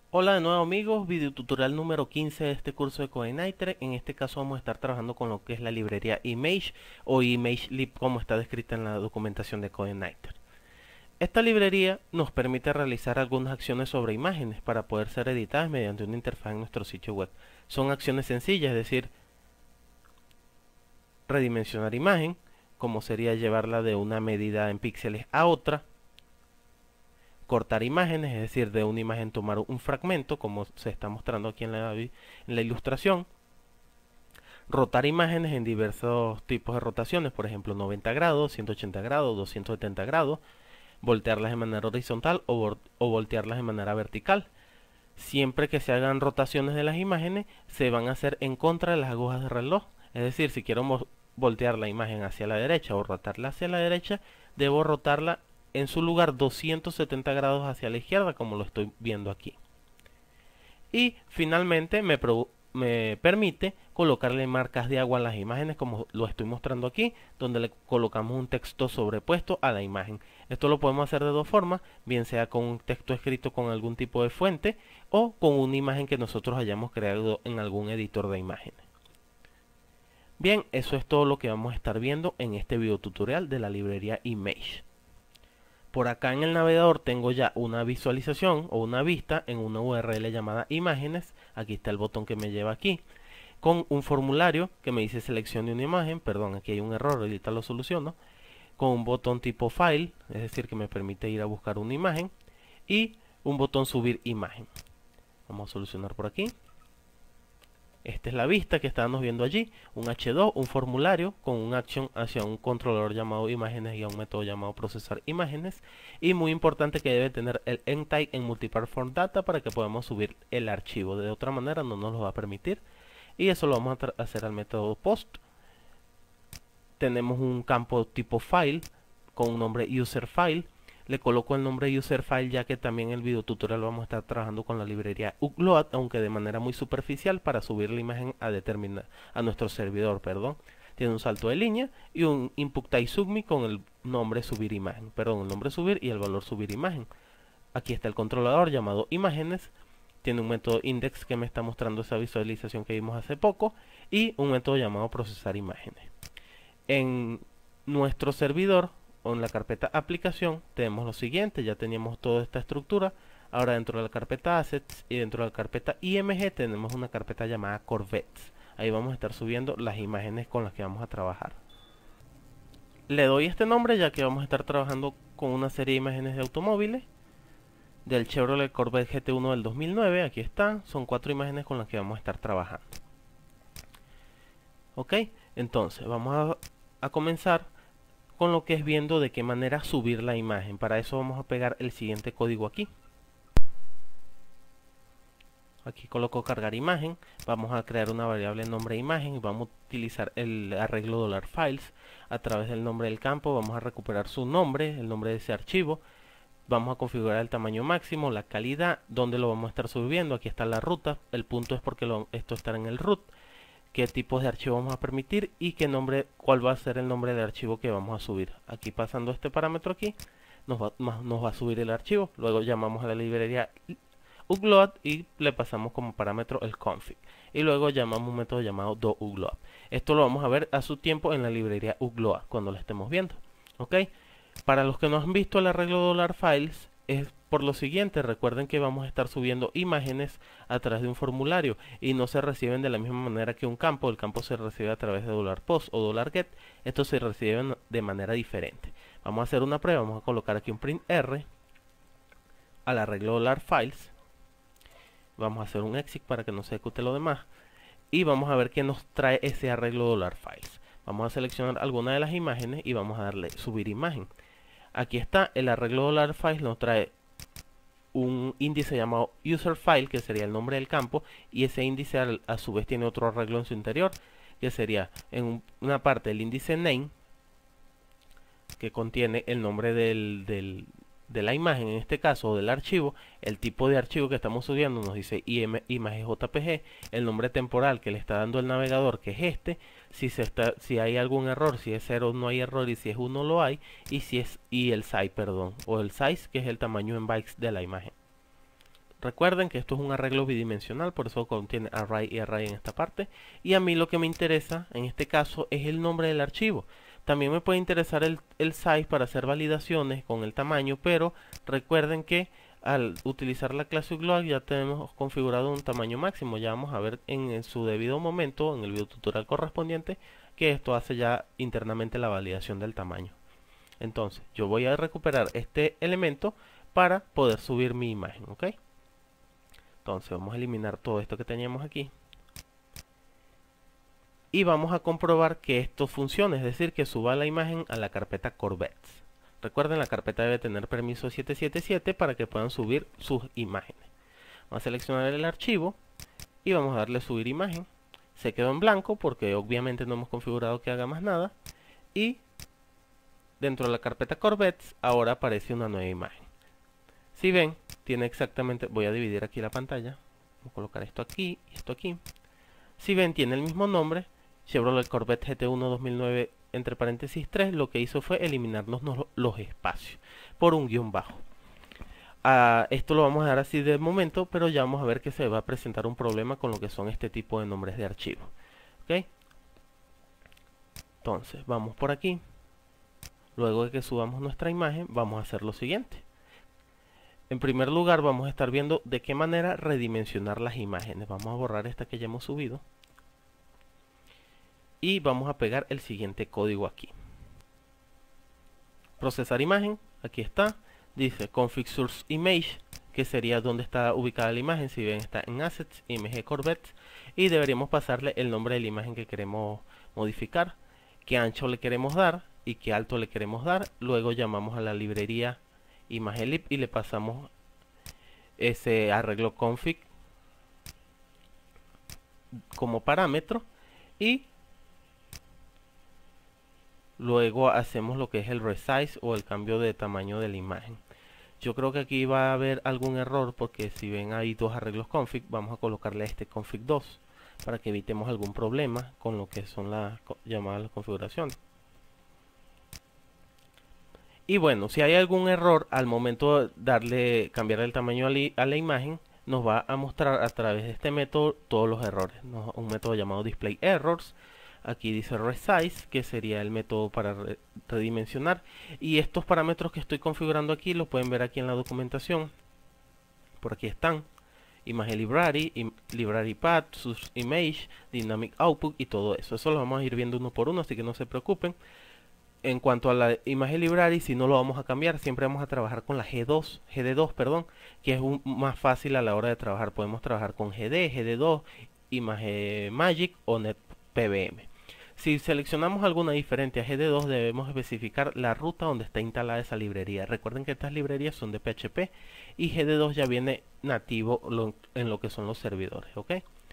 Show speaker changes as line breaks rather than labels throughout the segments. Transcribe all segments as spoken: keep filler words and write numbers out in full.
Hola de nuevo amigos, video tutorial número quince de este curso de Coordinator. En este caso vamos a estar trabajando con lo que es la librería Image o ImageLib como está descrita en la documentación de Coordinator. Esta librería nos permite realizar algunas acciones sobre imágenes para poder ser editadas mediante una interfaz en nuestro sitio web. Son acciones sencillas, es decir, redimensionar imagen, como sería llevarla de una medida en píxeles a otra, cortar imágenes, es decir, de una imagen tomar un fragmento, como se está mostrando aquí en la, en la ilustración, rotar imágenes en diversos tipos de rotaciones, por ejemplo noventa grados, ciento ochenta grados, doscientos setenta grados, voltearlas de manera horizontal o, o voltearlas de manera vertical. Siempre que se hagan rotaciones de las imágenes, se van a hacer en contra de las agujas de reloj. Es decir, si quiero voltear la imagen hacia la derecha o rotarla hacia la derecha, debo rotarla en su lugar doscientos setenta grados hacia la izquierda, como lo estoy viendo aquí. Y finalmente me, me permite colocarle marcas de agua a las imágenes, como lo estoy mostrando aquí, donde le colocamos un texto sobrepuesto a la imagen. Esto lo podemos hacer de dos formas, bien sea con un texto escrito con algún tipo de fuente o con una imagen que nosotros hayamos creado en algún editor de imágenes. Bien, eso es todo lo que vamos a estar viendo en este video tutorial de la librería Image. Por acá en el navegador tengo ya una visualización o una vista en una U R L llamada imágenes. Aquí está el botón que me lleva aquí, con un formulario que me dice seleccione una imagen. Perdón, aquí hay un error, ahorita lo soluciono. Con un botón tipo file, es decir, que me permite ir a buscar una imagen. Y un botón subir imagen. Vamos a solucionar por aquí. Esta es la vista que estábamos viendo allí, un hache dos, un formulario con una acción hacia un controlador llamado imágenes y a un método llamado procesar imágenes. Y muy importante que debe tener el endtype en multipart form data para que podamos subir el archivo. De otra manera no nos lo va a permitir. Y eso lo vamos a hacer al método post. Tenemos un campo tipo file con un nombre user file. Le coloco el nombre user file ya que también en el video tutorial vamos a estar trabajando con la librería upload, aunque de manera muy superficial para subir la imagen a determinar a nuestro servidor, perdón. Tiene un salto de línea y un input type submit con el nombre subir imagen, perdón, el nombre subir y el valor subir imagen. Aquí está el controlador llamado imágenes. Tiene un método index que me está mostrando esa visualización que vimos hace poco y un método llamado procesar imágenes. En nuestro servidor o en la carpeta aplicación tenemos lo siguiente, ya teníamos toda esta estructura. Ahora dentro de la carpeta assets y dentro de la carpeta img tenemos una carpeta llamada corvettes. Ahí vamos a estar subiendo las imágenes con las que vamos a trabajar. Le doy este nombre ya que vamos a estar trabajando con una serie de imágenes de automóviles del Chevrolet Corvette G T uno del dos mil nueve. Aquí están, son cuatro imágenes con las que vamos a estar trabajando. Ok, entonces vamos a, a comenzar con lo que es viendo de qué manera subir la imagen. Para eso vamos a pegar el siguiente código aquí. Aquí coloco cargar imagen. Vamos a crear una variable nombre imagen y vamos a utilizar el arreglo $files. A través del nombre del campo vamos a recuperar su nombre, el nombre de ese archivo. Vamos a configurar el tamaño máximo, la calidad, donde lo vamos a estar subiendo. Aquí está la ruta. El punto es porque lo, esto estará en el root. Qué tipos de archivo vamos a permitir y qué nombre, cuál va a ser el nombre del archivo que vamos a subir. Aquí pasando este parámetro aquí, nos va, nos va a subir el archivo. Luego llamamos a la librería upload y le pasamos como parámetro el config. Y luego llamamos un método llamado doupload. Esto lo vamos a ver a su tiempo en la librería upload cuando lo estemos viendo. ¿Ok? Para los que no han visto el arreglo $files, es por lo siguiente. Recuerden que vamos a estar subiendo imágenes a través de un formulario y no se reciben de la misma manera que un campo. El campo se recibe a través de $post o $get. Estos se reciben de manera diferente. Vamos a hacer una prueba. Vamos a colocar aquí un print R al arreglo $files. Vamos a hacer un exit para que no se ejecute lo demás y vamos a ver qué nos trae ese arreglo $files. Vamos a seleccionar alguna de las imágenes y vamos a darle subir imagen. Aquí está el arreglo $files, nos trae un índice llamado userFile, que sería el nombre del campo, y ese índice a, a su vez tiene otro arreglo en su interior, que sería en una parte el índice name, que contiene el nombre del, del, de la imagen, en este caso, o del archivo, el tipo de archivo que estamos subiendo, nos dice imagen J P G, el nombre temporal que le está dando el navegador, que es este, si se está, si hay algún error, si es cero no hay error y si es uno lo hay, y si es y el size, perdón, o el size, que es el tamaño en bytes de la imagen. Recuerden que esto es un arreglo bidimensional, por eso contiene array y array en esta parte. Y a mí lo que me interesa en este caso es el nombre del archivo. También me puede interesar el, el size para hacer validaciones con el tamaño, pero recuerden que al utilizar la clase global ya tenemos configurado un tamaño máximo. Ya vamos a ver en, en su debido momento, en el video tutorial correspondiente, que esto hace ya internamente la validación del tamaño. Entonces yo voy a recuperar este elemento para poder subir mi imagen, ¿ok? Entonces vamos a eliminar todo esto que teníamos aquí. Y vamos a comprobar que esto funcione, es decir, que suba la imagen a la carpeta Corvettes. Recuerden, la carpeta debe tener permiso siete siete siete para que puedan subir sus imágenes. Vamos a seleccionar el archivo y vamos a darle subir imagen. Se quedó en blanco porque obviamente no hemos configurado que haga más nada. Y dentro de la carpeta Corvettes ahora aparece una nueva imagen. Si ven, tiene exactamente, voy a dividir aquí la pantalla, voy a colocar esto aquí y esto aquí. Si ven, tiene el mismo nombre, Chevrolet Corvette G T uno dos mil nueve entre paréntesis tres. Lo que hizo fue eliminarnos los espacios por un guión bajo. Uh, esto lo vamos a dar así de momento, pero ya vamos a ver que se va a presentar un problema con lo que son este tipo de nombres de archivo. ¿Ok? Entonces, vamos por aquí. Luego de que subamos nuestra imagen, vamos a hacer lo siguiente. En primer lugar, vamos a estar viendo de qué manera redimensionar las imágenes. Vamos a borrar esta que ya hemos subido. Y vamos a pegar el siguiente código aquí. Procesar imagen, aquí está. Dice config source image, que sería donde está ubicada la imagen. Si ven, está en assets, img Corvette. Y deberíamos pasarle el nombre de la imagen que queremos modificar, qué ancho le queremos dar y qué alto le queremos dar. Luego llamamos a la librería ImageLib y le pasamos ese arreglo config como parámetro y luego hacemos lo que es el resize o el cambio de tamaño de la imagen. Yo creo que aquí va a haber algún error porque si ven hay dos arreglos config, vamos a colocarle este config dos para que evitemos algún problema con lo que son las llamadas configuraciones. Y bueno, si hay algún error al momento de darle, cambiar el tamaño a la, a la imagen, nos va a mostrar a través de este método todos los errores. ¿No? Un método llamado display errors. Aquí dice resize, que sería el método para re redimensionar. Y estos parámetros que estoy configurando aquí los pueden ver aquí en la documentación. Por aquí están. Image library, im library path, source image, dynamic output y todo eso. Eso lo vamos a ir viendo uno por uno, así que no se preocupen. En cuanto a la imagen library, si no lo vamos a cambiar, siempre vamos a trabajar con la G dos, G D dos, perdón, que es un, más fácil a la hora de trabajar. Podemos trabajar con G D, G D dos, Image Magic o NetPBM. Si seleccionamos alguna diferente a G D dos, debemos especificar la ruta donde está instalada esa librería. Recuerden que estas librerías son de P H P y G D dos ya viene nativo lo, en lo que son los servidores, ¿ok?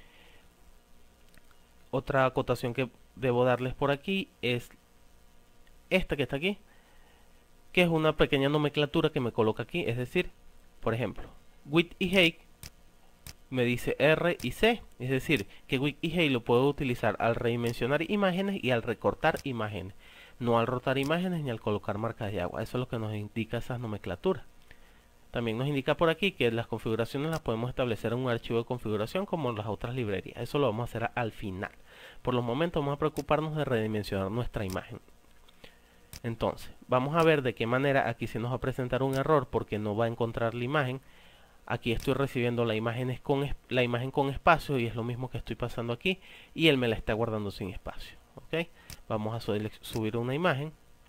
Otra acotación que debo darles por aquí es esta que está aquí, que es una pequeña nomenclatura que me coloca aquí, es decir, por ejemplo, width y height me dice R y C, es decir, que width y height lo puedo utilizar al redimensionar imágenes y al recortar imágenes, no al rotar imágenes ni al colocar marcas de agua. Eso es lo que nos indica esas nomenclaturas. También nos indica por aquí que las configuraciones las podemos establecer en un archivo de configuración como en las otras librerías. Eso lo vamos a hacer al final. Por los momentos vamos a preocuparnos de redimensionar nuestra imagen. Entonces, vamos a ver de qué manera aquí se nos va a presentar un error porque no va a encontrar la imagen. Aquí estoy recibiendo la imagen con, la imagen con espacio y es lo mismo que estoy pasando aquí y él me la está guardando sin espacio. ¿Okay? Vamos a subir una imagen.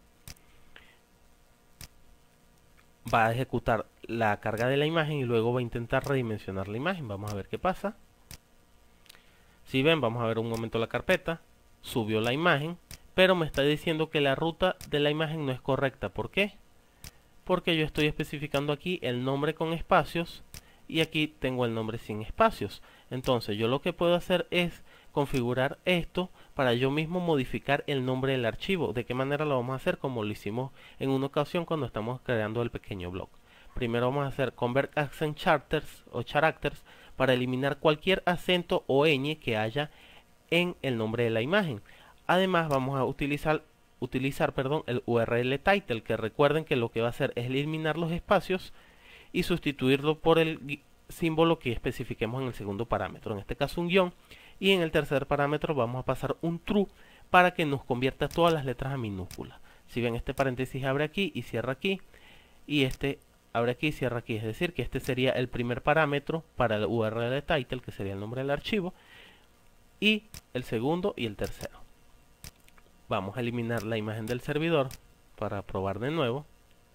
Va a ejecutar la carga de la imagen y luego va a intentar redimensionar la imagen. Vamos a ver qué pasa. Si ven, vamos a ver un momento la carpeta. Subió la imagen, pero me está diciendo que la ruta de la imagen no es correcta. ¿Por qué? Porque yo estoy especificando aquí el nombre con espacios y aquí tengo el nombre sin espacios. Entonces yo lo que puedo hacer es configurar esto para yo mismo modificar el nombre del archivo. ¿De qué manera lo vamos a hacer? Como lo hicimos en una ocasión cuando estamos creando el pequeño blog. Primero vamos a hacer convert accent characters o characters para eliminar cualquier acento o ñ que haya en el nombre de la imagen. Además vamos a utilizar utilizar perdón, el U R L title, que recuerden que lo que va a hacer es eliminar los espacios y sustituirlo por el símbolo que especifiquemos en el segundo parámetro, en este caso un guión, y en el tercer parámetro vamos a pasar un true para que nos convierta todas las letras a minúsculas. Si ven, este paréntesis abre aquí y cierra aquí, y este abre aquí y cierra aquí, es decir que este sería el primer parámetro para el U R L de title, que sería el nombre del archivo, y el segundo y el tercero. Vamos a eliminar la imagen del servidor para probar de nuevo.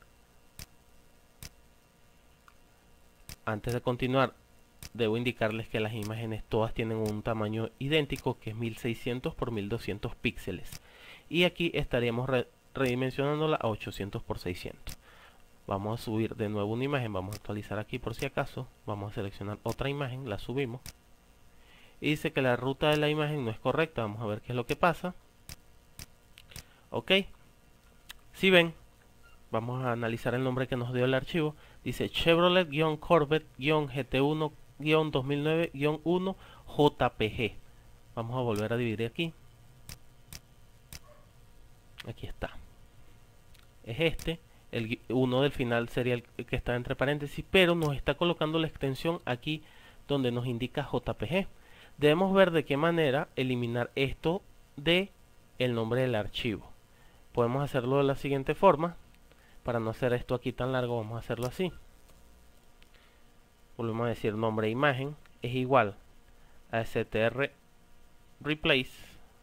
Antes de continuar, debo indicarles que las imágenes todas tienen un tamaño idéntico, que es mil seiscientos por mil doscientos píxeles, y aquí estaríamos re redimensionándola a ochocientos por seiscientos. Vamos a subir de nuevo una imagen, vamos a actualizar aquí por si acaso, vamos a seleccionar otra imagen, la subimos, y dice que la ruta de la imagen no es correcta. Vamos a ver qué es lo que pasa. Ok, si ven, vamos a analizar el nombre que nos dio el archivo. Dice Chevrolet-Corvette-G T uno-dos mil nueve-uno J P G. Vamos a volver a dividir aquí. Aquí está. Es este. El uno del final sería el que está entre paréntesis, pero nos está colocando la extensión aquí donde nos indica J P G. Debemos ver de qué manera eliminar esto de el nombre del archivo. Podemos hacerlo de la siguiente forma. Para no hacer esto aquí tan largo, vamos a hacerlo así. Volvemos a decir nombre e imagen es igual a str replace,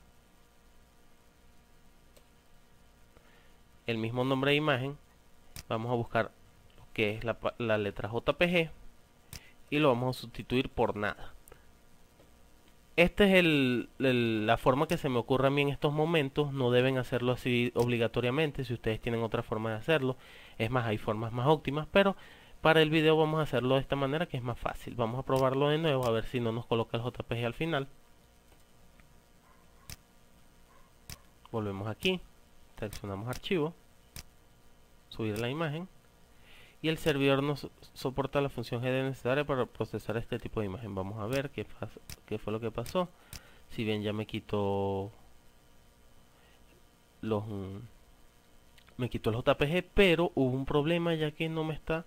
el mismo nombre de imagen. Vamos a buscar lo que es la, la letra J P G y lo vamos a sustituir por nada. Esta es el, el, la forma que se me ocurre a mí en estos momentos. No deben hacerlo así obligatoriamente. Si ustedes tienen otra forma de hacerlo, es más, hay formas más óptimas, pero para el video vamos a hacerlo de esta manera, que es más fácil. Vamos a probarlo de nuevo a ver si no nos coloca el J P G al final. Volvemos aquí, seleccionamos archivo, subir la imagen, y el servidor nos soporta la función G D necesaria para procesar este tipo de imagen. Vamos a ver qué, qué fue lo que pasó. Si bien ya me quitó los me quitó el J P G, pero hubo un problema ya que no me está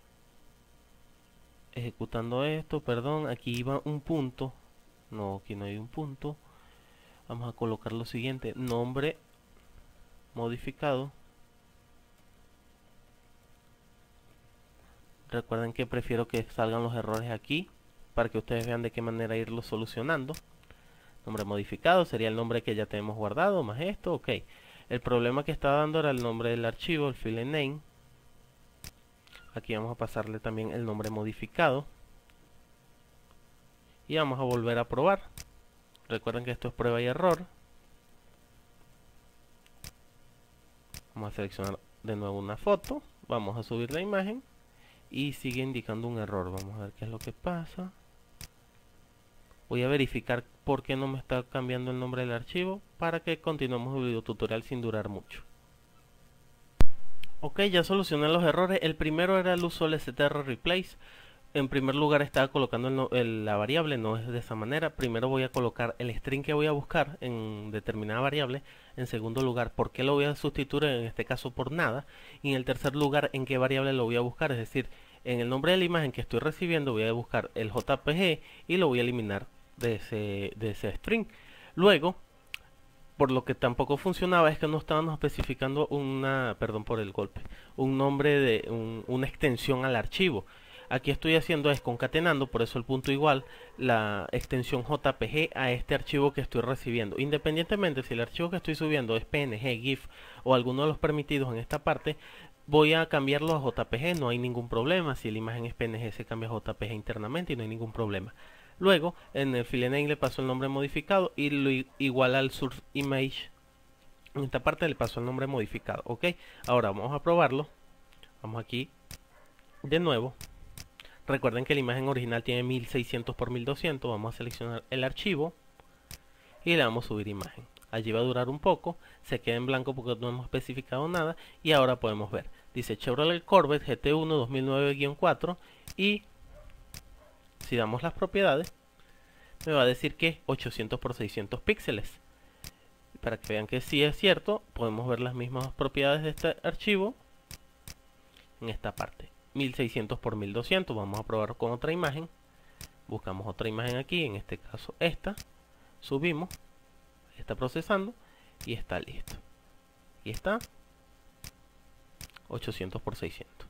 ejecutando esto. Perdón, aquí iba un punto. No, aquí no hay un punto. Vamos a colocar lo siguiente: nombre modificado. Recuerden que prefiero que salgan los errores aquí para que ustedes vean de qué manera irlo solucionando. Nombre modificado sería el nombre que ya tenemos guardado, más esto, ok. El problema que está dando era el nombre del archivo, el file name. Aquí vamos a pasarle también el nombre modificado. Y vamos a volver a probar. Recuerden que esto es prueba y error. Vamos a seleccionar de nuevo una foto. Vamos a subir la imagen. Y sigue indicando un error. Vamos a ver qué es lo que pasa. Voy a verificar por qué no me está cambiando el nombre del archivo, para que continuemos el video tutorial sin durar mucho. Ok, ya solucioné los errores. El primero era el uso del str replace. En primer lugar estaba colocando el no, el, la variable, no es de esa manera. Primero voy a colocar el string que voy a buscar en determinada variable. En segundo lugar, por qué lo voy a sustituir, en este caso por nada. Y en el tercer lugar, en qué variable lo voy a buscar. Es decir, en el nombre de la imagen que estoy recibiendo voy a buscar el J P G y lo voy a eliminar de ese, de ese string. Luego, por lo que tampoco funcionaba es que no estábamos especificando una, perdón por el golpe, un nombre de un, una extensión al archivo. Aquí estoy haciendo es concatenando, por eso el punto igual, la extensión J P G a este archivo que estoy recibiendo. Independientemente si el archivo que estoy subiendo es P N G, GIF o alguno de los permitidos en esta parte, voy a cambiarlo a J P G, no hay ningún problema. Si la imagen es P N G se cambia a J P G internamente y no hay ningún problema. Luego en el file name le paso el nombre modificado y lo igual al source image. En esta parte le paso el nombre modificado, ok. Ahora vamos a probarlo. Vamos aquí de nuevo. Recuerden que la imagen original tiene mil seiscientos por mil doscientos. Vamos a seleccionar el archivo y le vamos a subir imagen. Allí va a durar un poco, se queda en blanco porque no hemos especificado nada. Y ahora podemos ver, dice Chevrolet Corvette G T uno dos mil nueve guion cuatro. Y si damos las propiedades, me va a decir que ochocientos por seiscientos píxeles. Para que vean que sí es cierto, podemos ver las mismas propiedades de este archivo en esta parte. mil seiscientos por mil doscientos. Vamos a probar con otra imagen. Buscamos otra imagen aquí, en este caso esta. Subimos, está procesando y está listo. Y está ochocientos por seiscientos.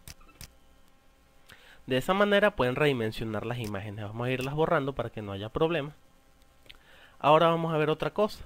De esa manera pueden redimensionar las imágenes. Vamos a irlas borrando para que no haya problemas. Ahora vamos a ver otra cosa.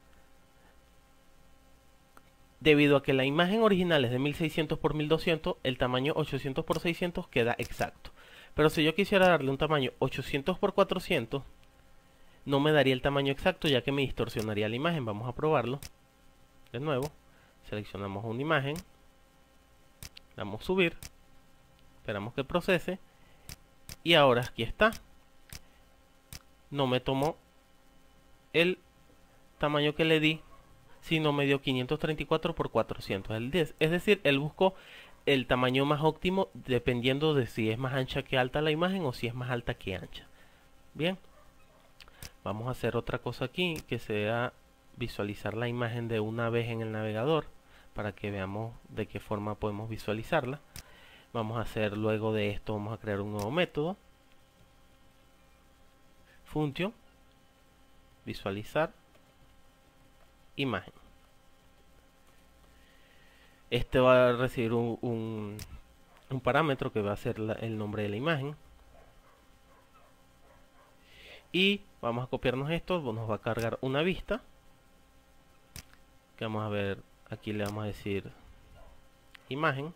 Debido a que la imagen original es de mil seiscientos por mil doscientos, el tamaño ochocientos por seiscientos queda exacto. Pero si yo quisiera darle un tamaño ochocientos por cuatrocientos, no me daría el tamaño exacto, ya que me distorsionaría la imagen. Vamos a probarlo. De nuevo, seleccionamos una imagen, damos subir, esperamos que procese, y ahora aquí está. No me tomó el tamaño que le di, sino me dio quinientos treinta y cuatro por cuatrocientos. Es decir, él buscó el tamaño más óptimo dependiendo de si es más ancha que alta la imagen o si es más alta que ancha. Bien, vamos a hacer otra cosa aquí, que sea visualizar la imagen de una vez en el navegador, para que veamos de qué forma podemos visualizarla. Vamos a hacer, luego de esto, vamos a crear un nuevo método. Función, visualizar imagen. Este va a recibir un, un, un parámetro que va a ser la, el nombre de la imagen. Y vamos a copiarnos esto, nos va a cargar una vista. Que vamos a ver, aquí le vamos a decir imagen.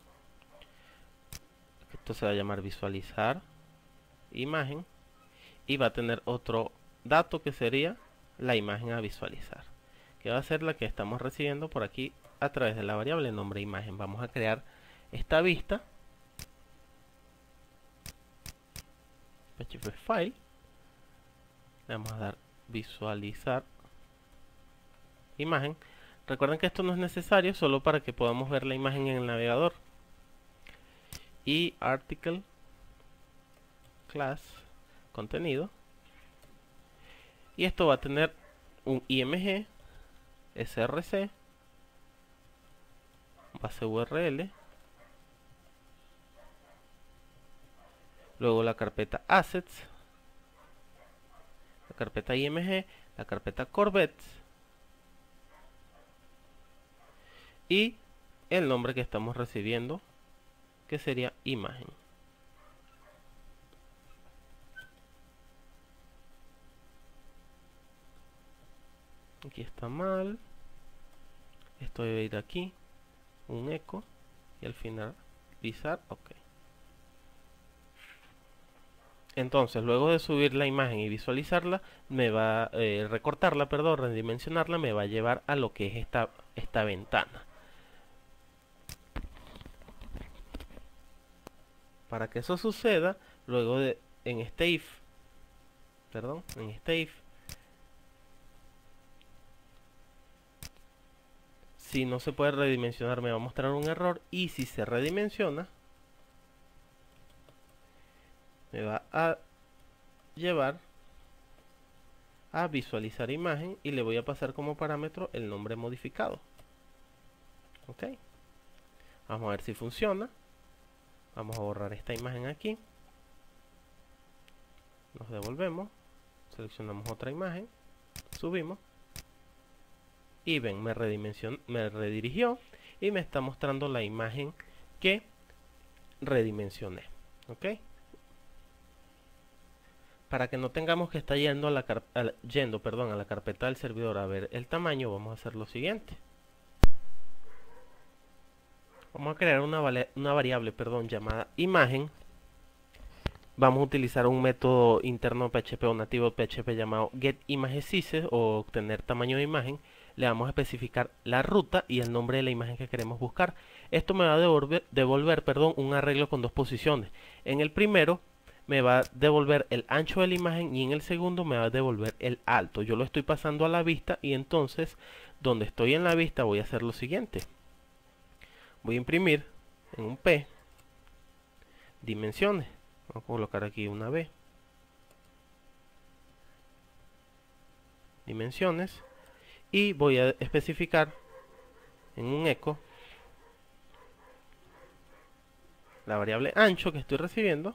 Esto se va a llamar visualizar imagen. Y va a tener otro dato que sería la imagen a visualizar, que va a ser la que estamos recibiendo por aquí a través de la variable nombre imagen. Vamos a crear esta vista, P H P file, le vamos a dar visualizar imagen. Recuerden que esto no es necesario, solo para que podamos ver la imagen en el navegador. Y article class contenido, y esto va a tener un I M G, S R C, base U R L, luego la carpeta assets, la carpeta I M G, la carpeta Corvettes y el nombre que estamos recibiendo, que sería imagen. Aquí está mal. Esto debe ir aquí, un eco, y al final visar, ok. Entonces, luego de subir la imagen y visualizarla, me va a eh, recortarla, perdón, redimensionarla, me va a llevar a lo que es esta, esta ventana. Para que eso suceda, luego de en este if, perdón, en este if, si no se puede redimensionar me va a mostrar un error, y si se redimensiona me va a llevar a visualizar imagen y le voy a pasar como parámetro el nombre modificado. Ok, vamos a ver si funciona. Vamos a borrar esta imagen aquí, nos devolvemos, seleccionamos otra imagen, subimos y ven, me redimensionó, me redirigió y me está mostrando la imagen que redimensioné. Ok, para que no tengamos que estar yendo a la, a la, yendo, perdón, a la carpeta del servidor a ver el tamaño, vamos a hacer lo siguiente. Vamos a crear una, una variable perdón, llamada imagen. Vamos a utilizar un método interno de P H P o nativo de P H P llamado getImageSize o obtener tamaño de imagen. Le vamos a especificar la ruta y el nombre de la imagen que queremos buscar. Esto me va a devolver, devolver perdón, un arreglo con dos posiciones. En el primero me va a devolver el ancho de la imagen y en el segundo me va a devolver el alto. Yo lo estoy pasando a la vista y entonces donde estoy en la vista voy a hacer lo siguiente. Voy a imprimir en un P dimensiones. Vamos a colocar aquí una B. Dimensiones. Y voy a especificar en un eco la variable ancho que estoy recibiendo,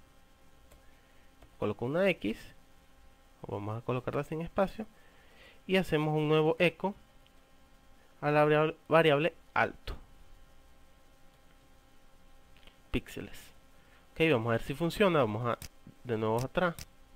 coloco una X, o vamos a colocarla sin espacio, y hacemos un nuevo eco a la variable, variable alto, píxeles. Ok, vamos a ver si funciona, vamos a de nuevo atrás.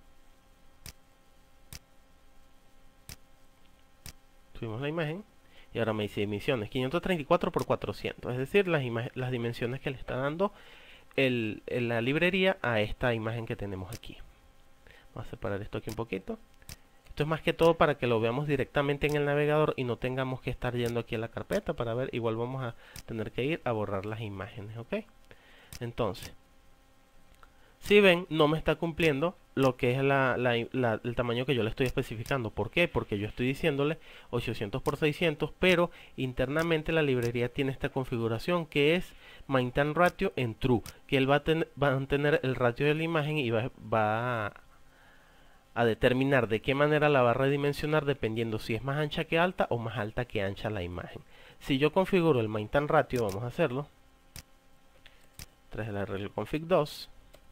Subimos la imagen y ahora me dice dimensiones quinientos treinta y cuatro por cuatrocientos, es decir, las, las dimensiones que le está dando el, el, la librería a esta imagen que tenemos aquí. Vamos a separar esto aquí un poquito. Esto es más que todo para que lo veamos directamente en el navegador y no tengamos que estar yendo aquí a la carpeta para ver. Igual vamos a tener que ir a borrar las imágenes, ¿ok? Entonces, si ven, no me está cumpliendo lo que es la, la, la, el tamaño que yo le estoy especificando. ¿Por qué? Porque yo estoy diciéndole ochocientos por seiscientos, pero internamente la librería tiene esta configuración que es maintain ratio en true, que él va a, ten, va a tener el ratio de la imagen y va, va a, a determinar de qué manera la va a redimensionar dependiendo si es más ancha que alta o más alta que ancha la imagen. Si yo configuro el maintain ratio, vamos a hacerlo, tras el arreglo config dos,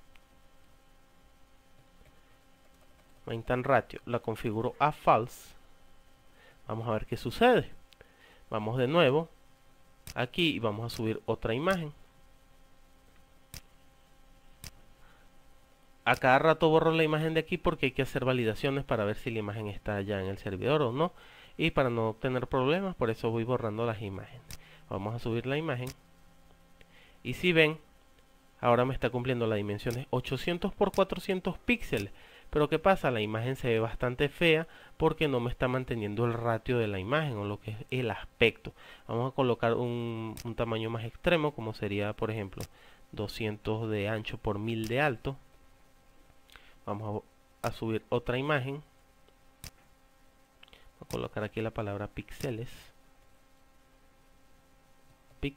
maintain ratio la configuro a false, vamos a ver qué sucede. Vamos de nuevo aquí y vamos a subir otra imagen. A cada rato borro la imagen de aquí porque hay que hacer validaciones para ver si la imagen está ya en el servidor o no, y para no tener problemas, por eso voy borrando las imágenes. Vamos a subir la imagen y si ven, ahora me está cumpliendo las dimensiones ochocientos por cuatrocientos píxeles. Pero ¿qué pasa? La imagen se ve bastante fea porque no me está manteniendo el ratio de la imagen o lo que es el aspecto. Vamos a colocar un, un tamaño más extremo, como sería, por ejemplo, doscientos de ancho por mil de alto. Vamos a, a subir otra imagen. Voy a colocar aquí la palabra píxeles. Pic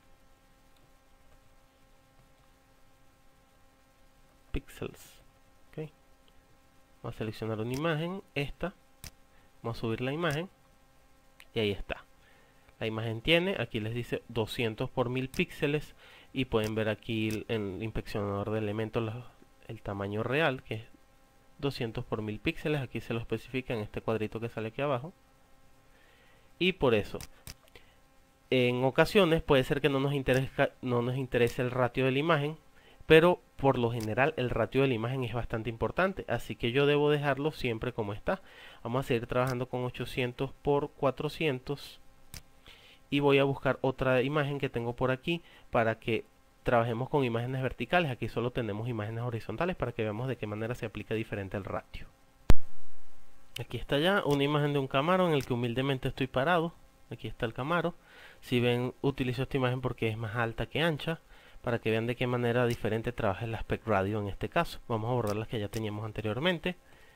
píxeles. Okay. Vamos a seleccionar una imagen, esta. Vamos a subir la imagen. Y ahí está. La imagen tiene, aquí les dice doscientos por mil píxeles. Y pueden ver aquí en el inspeccionador de elementos los, el tamaño real, que es doscientos por mil píxeles. Aquí se lo especifica en este cuadrito que sale aquí abajo. Y por eso, en ocasiones puede ser que no nos interese, no nos interese el ratio de la imagen, pero por lo general el ratio de la imagen es bastante importante, así que yo debo dejarlo siempre como está. Vamos a seguir trabajando con ochocientos por cuatrocientos y voy a buscar otra imagen que tengo por aquí para que trabajemos con imágenes verticales. Aquí solo tenemos imágenes horizontales para que veamos de qué manera se aplica diferente el ratio. Aquí está ya una imagen de un Camaro en el que humildemente estoy parado. Aquí está el Camaro. Si ven, utilizo esta imagen porque es más alta que ancha, para que vean de qué manera diferente trabaja el aspect ratio en este caso. Vamos a borrar las que ya teníamos anteriormente.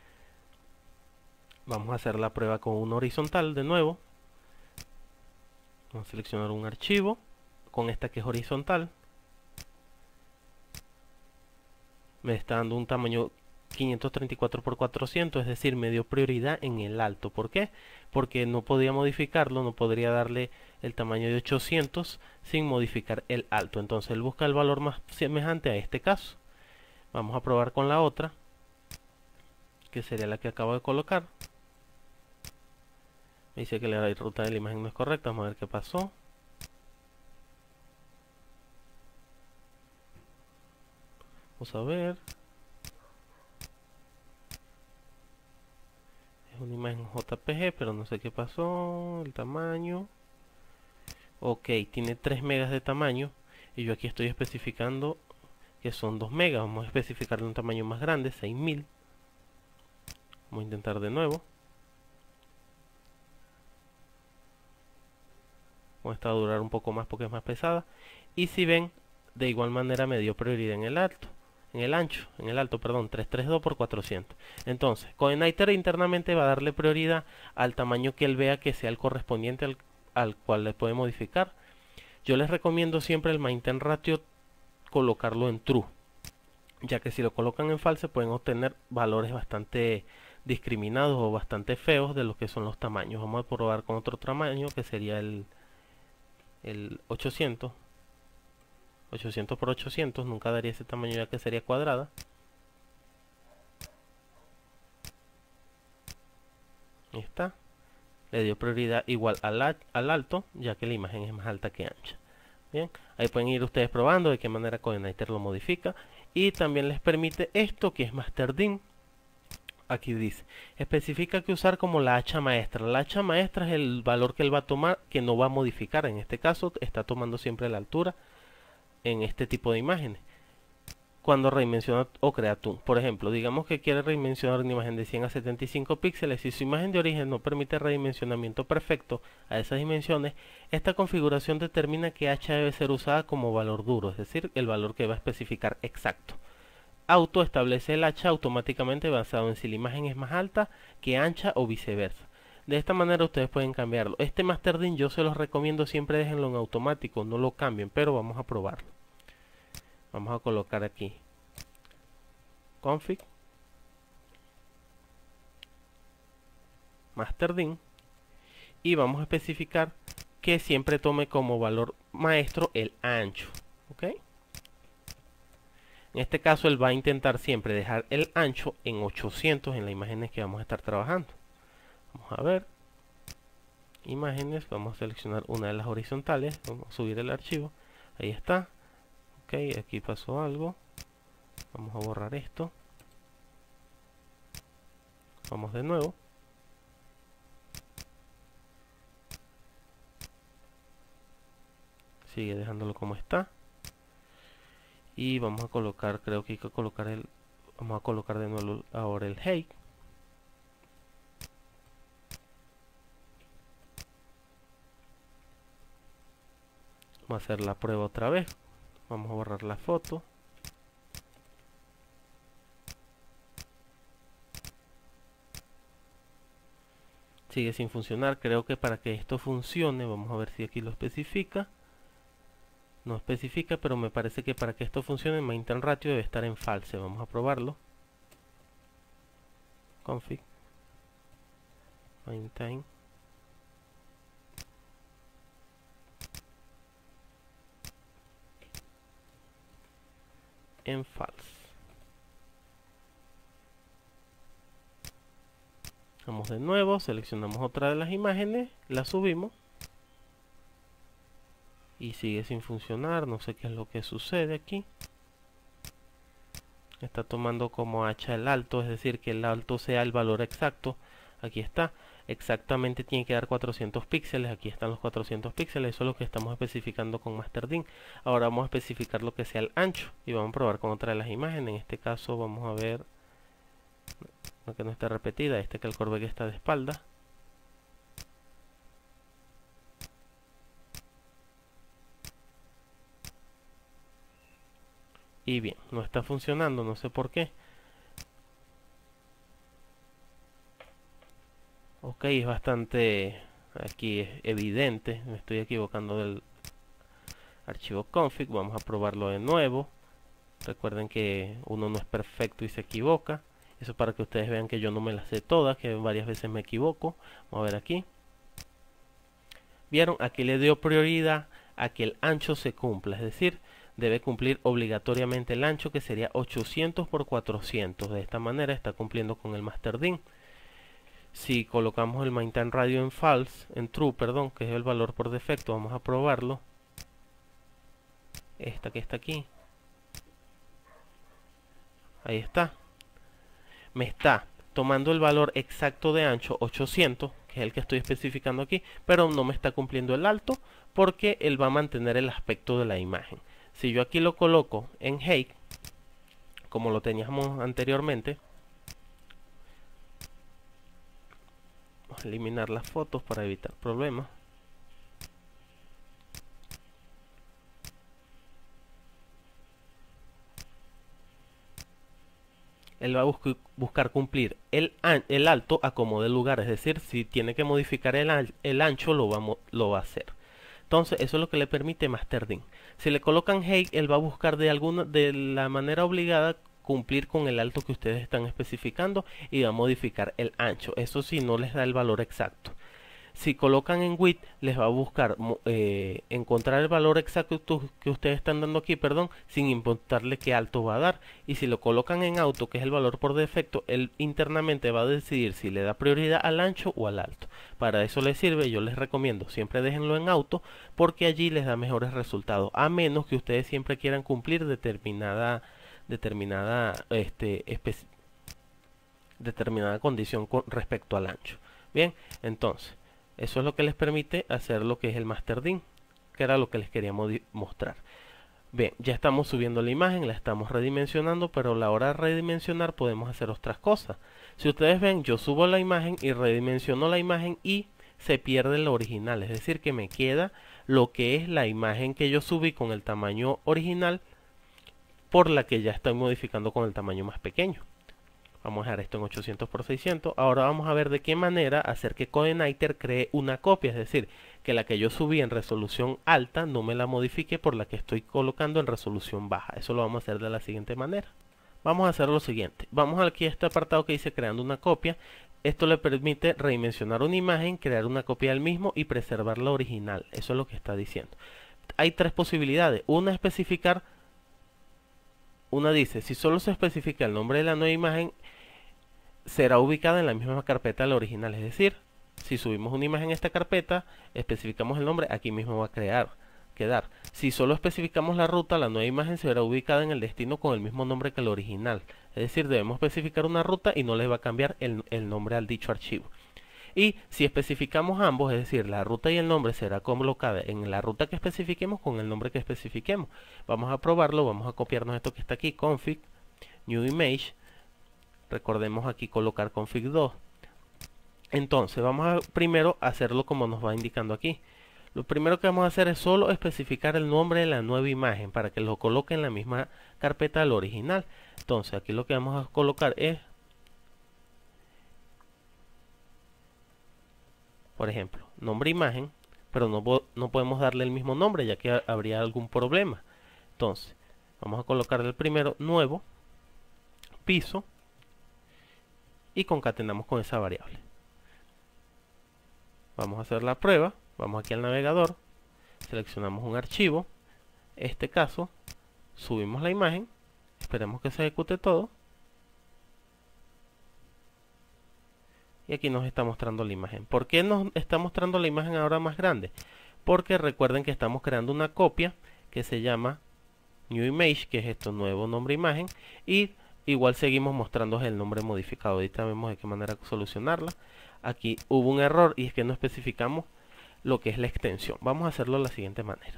Vamos a hacer la prueba con una horizontal de nuevo. Vamos a seleccionar un archivo con esta que es horizontal. Me está dando un tamaño quinientos treinta y cuatro por cuatrocientos, es decir, me dio prioridad en el alto. ¿Por qué? Porque no podía modificarlo, no podría darle el tamaño de ochocientos sin modificar el alto. Entonces él busca el valor más semejante a este caso. Vamos a probar con la otra, que sería la que acabo de colocar. Me dice que la ruta de la imagen no es correcta. Vamos a ver qué pasó. Vamos a ver. Es una imagen J P G, pero no sé qué pasó. El tamaño. Ok, tiene tres megas de tamaño. Y yo aquí estoy especificando que son dos megas. Vamos a especificarle un tamaño más grande, seis mil. Vamos a intentar de nuevo. Con esta va a durar un poco más porque es más pesada. Y si ven, de igual manera me dio prioridad en el alto. En el ancho, en el alto, perdón, trescientos treinta y dos por cuatrocientos. Entonces, CodeNighter internamente va a darle prioridad al tamaño que él vea que sea el correspondiente al, al cual le puede modificar. Yo les recomiendo siempre el maintain ratio colocarlo en true, ya que si lo colocan en false pueden obtener valores bastante discriminados o bastante feos de lo que son los tamaños. Vamos a probar con otro tamaño que sería el, el ochocientos. ochocientos por ochocientos nunca daría ese tamaño ya que sería cuadrada. Ahí está. Le dio prioridad igual al, al alto, ya que la imagen es más alta que ancha. Bien, ahí pueden ir ustedes probando de qué manera Coordinator lo modifica. Y también les permite esto que es MasterDim. Aquí dice, especifica que usar como la hacha maestra. La hacha maestra es el valor que él va a tomar, que no va a modificar. En este caso está tomando siempre la altura en este tipo de imágenes. Cuando redimensiona o crea toon. Por ejemplo, digamos que quiere redimensionar una imagen de cien a setenta y cinco píxeles. Si su imagen de origen no permite redimensionamiento perfecto a esas dimensiones, esta configuración determina que H debe ser usada como valor duro, es decir, el valor que va a especificar exacto. Auto establece el H automáticamente basado en si la imagen es más alta que ancha o viceversa. De esta manera ustedes pueden cambiarlo. Este MasterDim yo se los recomiendo, siempre déjenlo en automático, no lo cambien, pero vamos a probarlo. Vamos a colocar aquí config MasterDim y vamos a especificar que siempre tome como valor maestro el ancho. ¿Ok? En este caso él va a intentar siempre dejar el ancho en ochocientos en las imágenes que vamos a estar trabajando. Vamos a ver imágenes, vamos a seleccionar una de las horizontales, vamos a subir el archivo, ahí está. Ok, aquí pasó algo, vamos a borrar esto, vamos de nuevo, sigue dejándolo como está. Y vamos a colocar, creo que hay que colocar el, vamos a colocar de nuevo ahora el height. Vamos a hacer la prueba otra vez. Vamos a borrar la foto. Sigue sin funcionar. Creo que para que esto funcione, vamos a ver si aquí lo especifica. No especifica, pero me parece que para que esto funcione, maintain ratio debe estar en false. Vamos a probarlo. Config maintain en false. Vamos de nuevo, seleccionamos otra de las imágenes, la subimos y sigue sin funcionar. No sé qué es lo que sucede aquí. Está tomando como H el alto, es decir, que el alto sea el valor exacto. Aquí está, exactamente tiene que dar cuatrocientos píxeles. Aquí están los cuatrocientos píxeles, eso es lo que estamos especificando con MasterDim. Ahora vamos a especificar lo que sea el ancho y vamos a probar con otra de las imágenes. En este caso vamos a ver, no, que no esté repetida, este que el Corvette está de espalda. Y bien, no está funcionando, no sé por qué. Ok, es bastante, aquí es evidente, me estoy equivocando del archivo config. Vamos a probarlo de nuevo. Recuerden que uno no es perfecto y se equivoca. Eso para que ustedes vean que yo no me las sé todas, que varias veces me equivoco. Vamos a ver aquí. ¿Vieron? Aquí le dio prioridad a que el ancho se cumpla, es decir, debe cumplir obligatoriamente el ancho, que sería ochocientos por cuatrocientos. De esta manera está cumpliendo con el MasterDim. Si colocamos el maintain radio en false, en true, perdón, que es el valor por defecto, vamos a probarlo. Esta que está aquí. Ahí está. Me está tomando el valor exacto de ancho, ochocientos, que es el que estoy especificando aquí, pero no me está cumpliendo el alto porque él va a mantener el aspecto de la imagen. Si yo aquí lo coloco en height, como lo teníamos anteriormente, vamos a eliminar las fotos para evitar problemas. Él va a buscar, buscar cumplir el, el alto a como de lugar, es decir, si tiene que modificar el, el ancho, lo va, lo va a hacer. Entonces eso es lo que le permite MasterDim. Si le colocan height, él va a buscar de alguna de la manera obligada cumplir con el alto que ustedes están especificando y va a modificar el ancho. Eso sí, no les da el valor exacto. Si colocan en width, les va a buscar eh, encontrar el valor exacto que ustedes están dando aquí, perdón, sin importarle qué alto va a dar. Y si lo colocan en auto, que es el valor por defecto, él internamente va a decidir si le da prioridad al ancho o al alto. Para eso les sirve, yo les recomiendo, siempre déjenlo en auto, porque allí les da mejores resultados, a menos que ustedes siempre quieran cumplir determinada, determinada, este, determinada condición con respecto al ancho. Bien, entonces, eso es lo que les permite hacer lo que es el Master D I M, que era lo que les quería mostrar. Bien, ya estamos subiendo la imagen, la estamos redimensionando, pero a la hora de redimensionar podemos hacer otras cosas. Si ustedes ven, yo subo la imagen y redimensiono la imagen y se pierde lo original, es decir, que me queda lo que es la imagen que yo subí con el tamaño original, por la que ya estoy modificando con el tamaño más pequeño. Vamos a dejar esto en ochocientos por seiscientos. Ahora vamos a ver de qué manera hacer que CodeNighter cree una copia, es decir, que la que yo subí en resolución alta no me la modifique por la que estoy colocando en resolución baja. Eso lo vamos a hacer de la siguiente manera. Vamos a hacer lo siguiente. Vamos aquí a este apartado que dice creando una copia. Esto le permite redimensionar una imagen, crear una copia del mismo y preservar la original. Eso es lo que está diciendo. Hay tres posibilidades. Una, especificar. Una dice, si solo se especifica el nombre de la nueva imagen, será ubicada en la misma carpeta de la original. Es decir, si subimos una imagen en esta carpeta, especificamos el nombre, aquí mismo va a crear, quedar. Si solo especificamos la ruta, la nueva imagen será ubicada en el destino con el mismo nombre que el original. Es decir, debemos especificar una ruta y no le va a cambiar el, el nombre al dicho archivo. Y si especificamos ambos, es decir, la ruta y el nombre será colocada en la ruta que especifiquemos con el nombre que especifiquemos. Vamos a probarlo, vamos a copiarnos esto que está aquí, config, new image. Recordemos aquí colocar config dos. Entonces vamos a primero hacerlo como nos va indicando aquí. Lo primero que vamos a hacer es solo especificar el nombre de la nueva imagen para que lo coloque en la misma carpeta del original. Entonces aquí lo que vamos a colocar es, por ejemplo, nombre imagen, pero no, no podemos darle el mismo nombre ya que habría algún problema. Entonces vamos a colocarle el primero nuevo, piso, y concatenamos con esa variable. Vamos a hacer la prueba. Vamos aquí al navegador, seleccionamos un archivo, este caso, subimos la imagen, esperemos que se ejecute todo, y aquí nos está mostrando la imagen. ¿Por qué nos está mostrando la imagen ahora más grande? Porque recuerden que estamos creando una copia que se llama New Image, que es esto, nuevo nombre imagen, y igual seguimos mostrando el nombre modificado. Ahorita vemos de qué manera solucionarla. Aquí hubo un error y es que no especificamos lo que es la extensión. Vamos a hacerlo de la siguiente manera.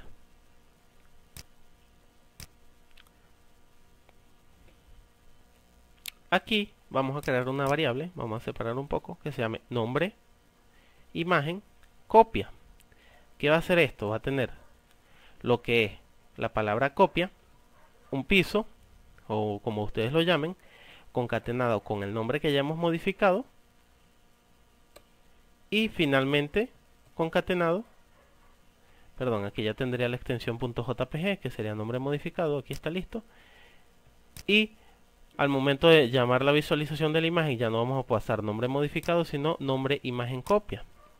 Aquí vamos a crear una variable, vamos a separar un poco, que se llame nombre, imagen, copia. ¿Qué va a hacer esto? Va a tener lo que es la palabra copia, un piso, o como ustedes lo llamen, concatenado con el nombre que ya hemos modificado, y finalmente concatenado, perdón, aquí ya tendría la extensión .jpg, que sería nombre modificado, aquí está listo, y al momento de llamar la visualización de la imagen ya no vamos a pasar nombre modificado, sino nombre imagen copia.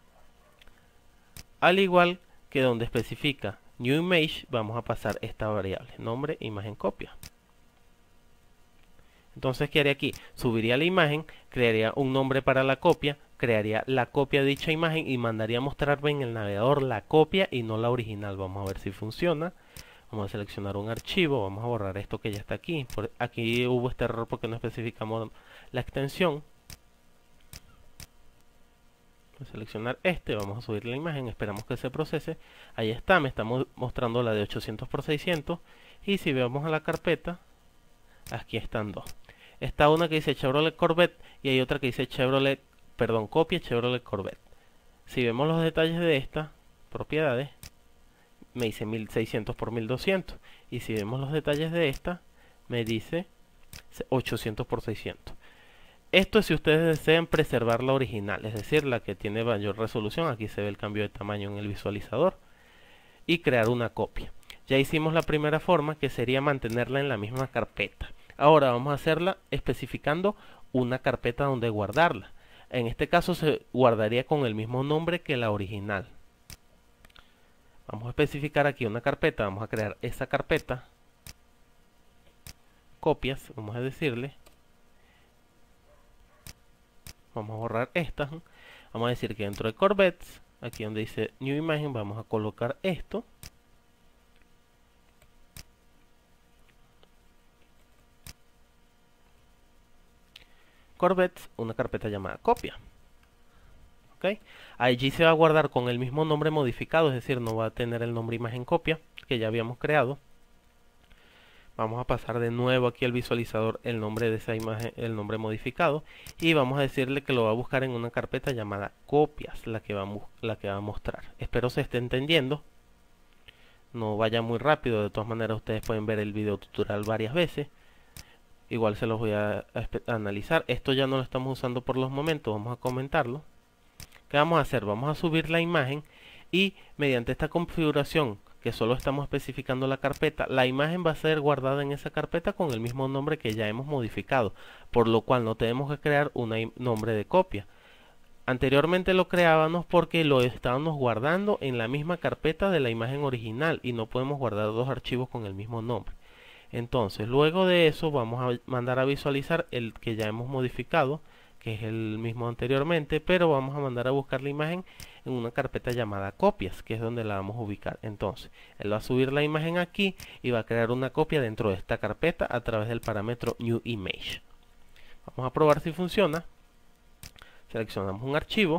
Al igual que donde especifica new image, vamos a pasar esta variable, nombre imagen copia. Entonces, ¿qué haría aquí? Subiría la imagen, crearía un nombre para la copia, crearía la copia de dicha imagen y mandaría a mostrarme en el navegador la copia y no la original. Vamos a ver si funciona. Vamos a seleccionar un archivo, vamos a borrar esto que ya está aquí. Por aquí hubo este error porque no especificamos la extensión. Vamos a seleccionar este, vamos a subir la imagen, esperamos que se procese. Ahí está, me está mostrando la de ochocientos por seiscientos. Y si vamos a la carpeta, aquí están dos. Está una que dice Chevrolet Corvette y hay otra que dice Chevrolet, perdón, copia Chevrolet Corvette. Si vemos los detalles de estas propiedades, me dice mil seiscientos por mil doscientos. Y si vemos los detalles de esta, me dice ochocientos por seiscientos. Esto es si ustedes desean preservar la original, es decir, la que tiene mayor resolución. Aquí se ve el cambio de tamaño en el visualizador. Y crear una copia. Ya hicimos la primera forma, que sería mantenerla en la misma carpeta. Ahora vamos a hacerla especificando una carpeta donde guardarla. En este caso se guardaría con el mismo nombre que la original. Vamos a especificar aquí una carpeta, vamos a crear esa carpeta, copias, vamos a decirle, vamos a borrar estas, vamos a decir que dentro de Corvettes, aquí donde dice New Imagen, vamos a colocar esto, Corvettes, una carpeta llamada copia. ¿Okay? Allí se va a guardar con el mismo nombre modificado, es decir, no va a tener el nombre imagen copia que ya habíamos creado. Vamos a pasar de nuevo aquí al visualizador el nombre de esa imagen, el nombre modificado, y vamos a decirle que lo va a buscar en una carpeta llamada copias, la que va a, la que va a mostrar. Espero se esté entendiendo, no vaya muy rápido, de todas maneras ustedes pueden ver el video tutorial varias veces. Igual se los voy a, a, a analizar. Esto ya no lo estamos usando por los momentos, vamos a comentarlo. ¿Qué vamos a hacer? Vamos a subir la imagen y mediante esta configuración que solo estamos especificando la carpeta, la imagen va a ser guardada en esa carpeta con el mismo nombre que ya hemos modificado, por lo cual no tenemos que crear un nombre de copia. Anteriormente lo creábamos porque lo estábamos guardando en la misma carpeta de la imagen original y no podemos guardar dos archivos con el mismo nombre. Entonces, luego de eso vamos a mandar a visualizar el que ya hemos modificado, que es el mismo anteriormente, pero vamos a mandar a buscar la imagen en una carpeta llamada copias, que es donde la vamos a ubicar. Entonces, él va a subir la imagen aquí y va a crear una copia dentro de esta carpeta a través del parámetro New Image. Vamos a probar si funciona. Seleccionamos un archivo,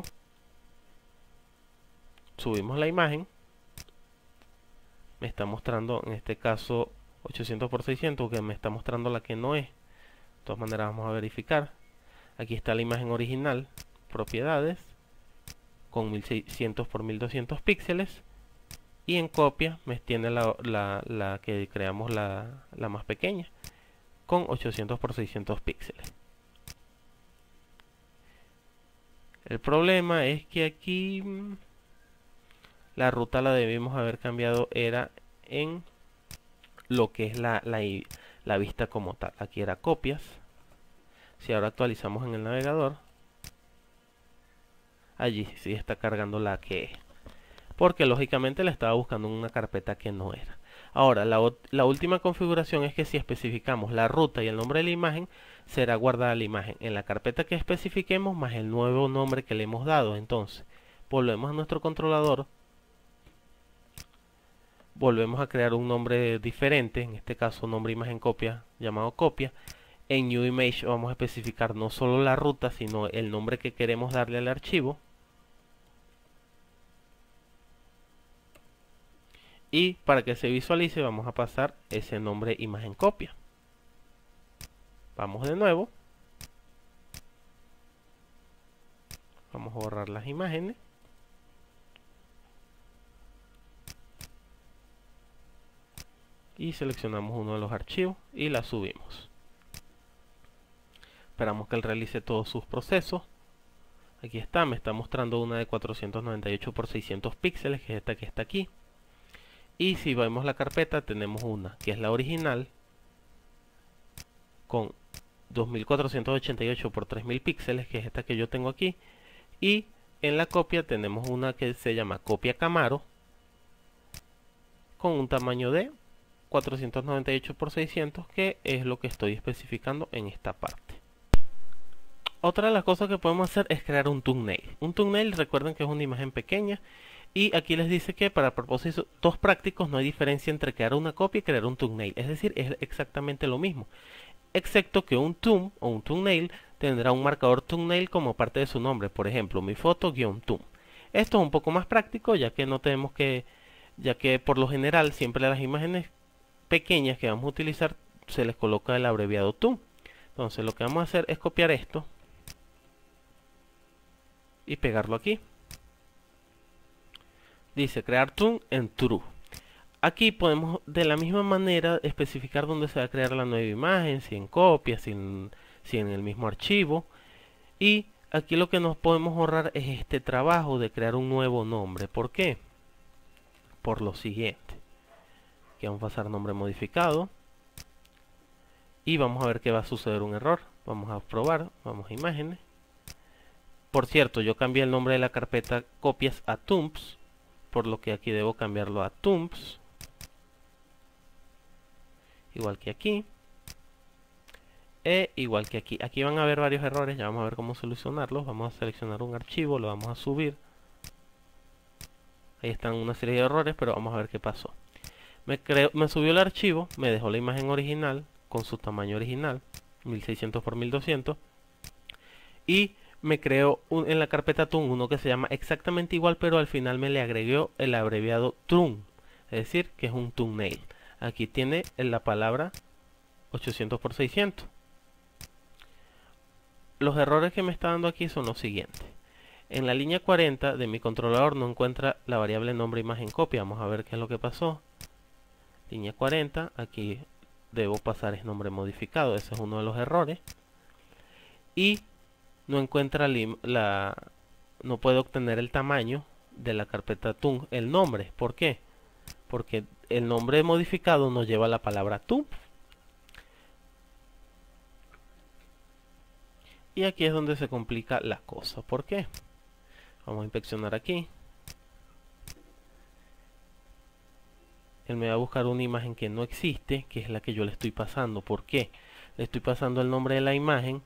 subimos la imagen, me está mostrando en este caso ochocientos por seiscientos, que me está mostrando la que no es. De todas maneras vamos a verificar. Aquí está la imagen original, propiedades, con mil seiscientos por mil doscientos píxeles, y en copia me tiene la, la, la que creamos la, la más pequeña, con ochocientos por seiscientos píxeles. El problema es que aquí la ruta la debimos haber cambiado, era en lo que es la, la, la vista como tal. Aquí era copias. Si ahora actualizamos en el navegador, allí sí está cargando la que es, porque lógicamente la estaba buscando en una carpeta que no era. Ahora, la, la última configuración es que si especificamos la ruta y el nombre de la imagen, será guardada la imagen en la carpeta que especifiquemos más el nuevo nombre que le hemos dado. Entonces, volvemos a nuestro controlador, volvemos a crear un nombre diferente, en este caso nombre imagen copia, llamado copia. En New Image vamos a especificar no solo la ruta, sino el nombre que queremos darle al archivo. Y para que se visualice vamos a pasar ese nombre imagen copia. Vamos de nuevo. Vamos a borrar las imágenes. Y seleccionamos uno de los archivos y la subimos. Esperamos que él realice todos sus procesos. Aquí está, me está mostrando una de cuatrocientos noventa y ocho por seiscientos píxeles, que es esta que está aquí. Y si vemos la carpeta, tenemos una que es la original, con dos mil cuatrocientos ochenta y ocho por tres mil píxeles, que es esta que yo tengo aquí. Y en la copia tenemos una que se llama copia Camaro, con un tamaño de cuatrocientos noventa y ocho por seiscientos, que es lo que estoy especificando en esta parte. Otra de las cosas que podemos hacer es crear un thumbnail. Un thumbnail, recuerden que es una imagen pequeña, y aquí les dice que para propósitos prácticos no hay diferencia entre crear una copia y crear un thumbnail. Es decir, es exactamente lo mismo, excepto que un thumb o un thumbnail tendrá un marcador thumbnail como parte de su nombre. Por ejemplo, mi foto-thumb. Esto es un poco más práctico, ya que no tenemos que, ya que por lo general siempre las imágenes pequeñas que vamos a utilizar se les coloca el abreviado thumb. Entonces lo que vamos a hacer es copiar esto y pegarlo aquí. Dice crear thumb en true. Aquí podemos de la misma manera especificar dónde se va a crear la nueva imagen, si en copia, si en, si en el mismo archivo. Y aquí lo que nos podemos ahorrar es este trabajo de crear un nuevo nombre. ¿Por qué? Por lo siguiente. Aquí vamos a pasar nombre modificado. Y vamos a ver que va a suceder un error. Vamos a probar, vamos a imágenes. Por cierto, yo cambié el nombre de la carpeta copias a Tumps, por lo que aquí debo cambiarlo a Tumps, igual que aquí, e igual que aquí. Aquí van a haber varios errores, ya vamos a ver cómo solucionarlos. Vamos a seleccionar un archivo, lo vamos a subir. Ahí están una serie de errores, pero vamos a ver qué pasó. Me, creo, me subió el archivo, me dejó la imagen original con su tamaño original, mil seiscientos por mil doscientos, y me creó un, en la carpeta Toon uno que se llama exactamente igual, pero al final me le agregó el abreviado Toon, es decir, que es un thumbnail. Aquí tiene la palabra ochocientos por seiscientos. Los errores que me está dando aquí son los siguientes. En la línea cuarenta de mi controlador no encuentra la variable nombre imagen copia. Vamos a ver qué es lo que pasó. Línea cuarenta, aquí debo pasar es nombre modificado, ese es uno de los errores. Y no encuentra la, no puede obtener el tamaño de la carpeta Toon, el nombre. ¿Por qué? Porque el nombre modificado nos lleva la palabra Toon. Y aquí es donde se complica la cosa. ¿Por qué? Vamos a inspeccionar aquí. Él me va a buscar una imagen que no existe, que es la que yo le estoy pasando. ¿Por qué? Le estoy pasando el nombre de la imagen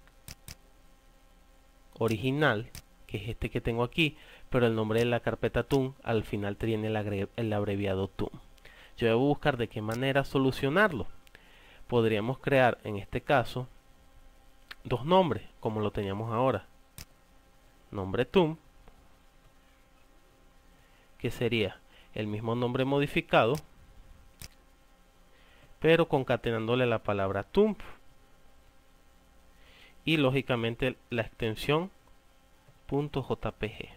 original, que es este que tengo aquí, pero el nombre de la carpeta Toon al final tiene el, el abreviado Toon. Yo debo buscar de qué manera solucionarlo. Podríamos crear, en este caso, dos nombres, como lo teníamos ahora. Nombre Toon, que sería el mismo nombre modificado, pero concatenándole la palabra Toon y lógicamente la extensión .jpg.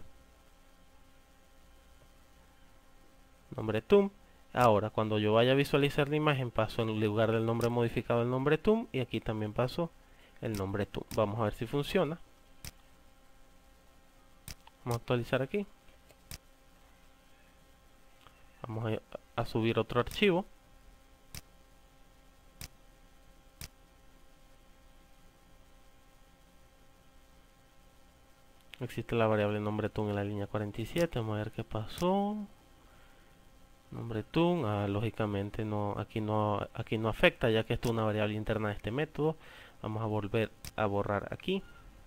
Nombre Toon. Ahora cuando yo vaya a visualizar la imagen, paso en lugar del nombre modificado el nombre Toon, y aquí también paso el nombre Toon. Vamos a ver si funciona. Vamos a actualizar aquí. Vamos a, a subir otro archivo. Existe la variable nombre Toon en la línea cuarenta y siete. Vamos a ver qué pasó. Nombre Toon, ah, lógicamente no, aquí no, aquí no afecta, ya que esto es una variable interna de este método. Vamos a volver a borrar aquí.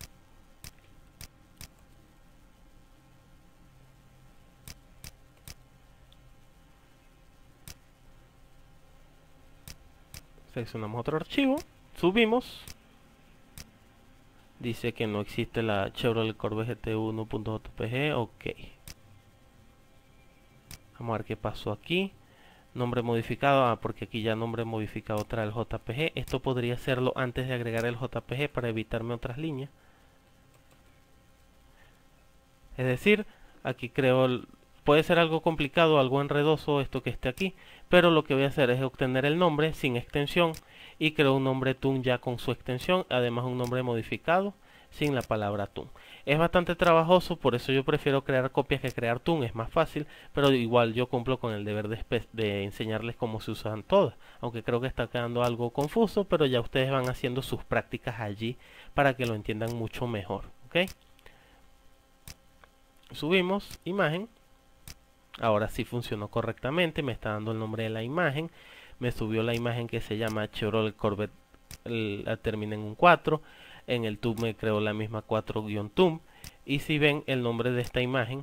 Seleccionamos otro archivo, subimos. Dice que no existe la Chevrolet Corvette G T uno.jpg. Ok. Vamos a ver qué pasó aquí. Nombre modificado, ah, porque aquí ya nombre modificado trae el J P G. Esto podría hacerlo antes de agregar el J P G para evitarme otras líneas. Es decir, aquí creo, el, puede ser algo complicado, algo enredoso esto que esté aquí, pero lo que voy a hacer es obtener el nombre sin extensión y creo un nombre Toon ya con su extensión, además un nombre modificado sin la palabra Toon. Es bastante trabajoso, por eso yo prefiero crear copias que crear Toon, es más fácil, pero igual yo cumplo con el deber de, de enseñarles cómo se usan todas, aunque creo que está quedando algo confuso, pero ya ustedes van haciendo sus prácticas allí para que lo entiendan mucho mejor, ¿ok? Subimos imagen, ahora sí funcionó correctamente, me está dando el nombre de la imagen, me subió la imagen que se llama Chevrolet Corvette, la termina en un cuatro. En el Toon me creó la misma cuatro-Toon. Y si ven, el nombre de esta imagen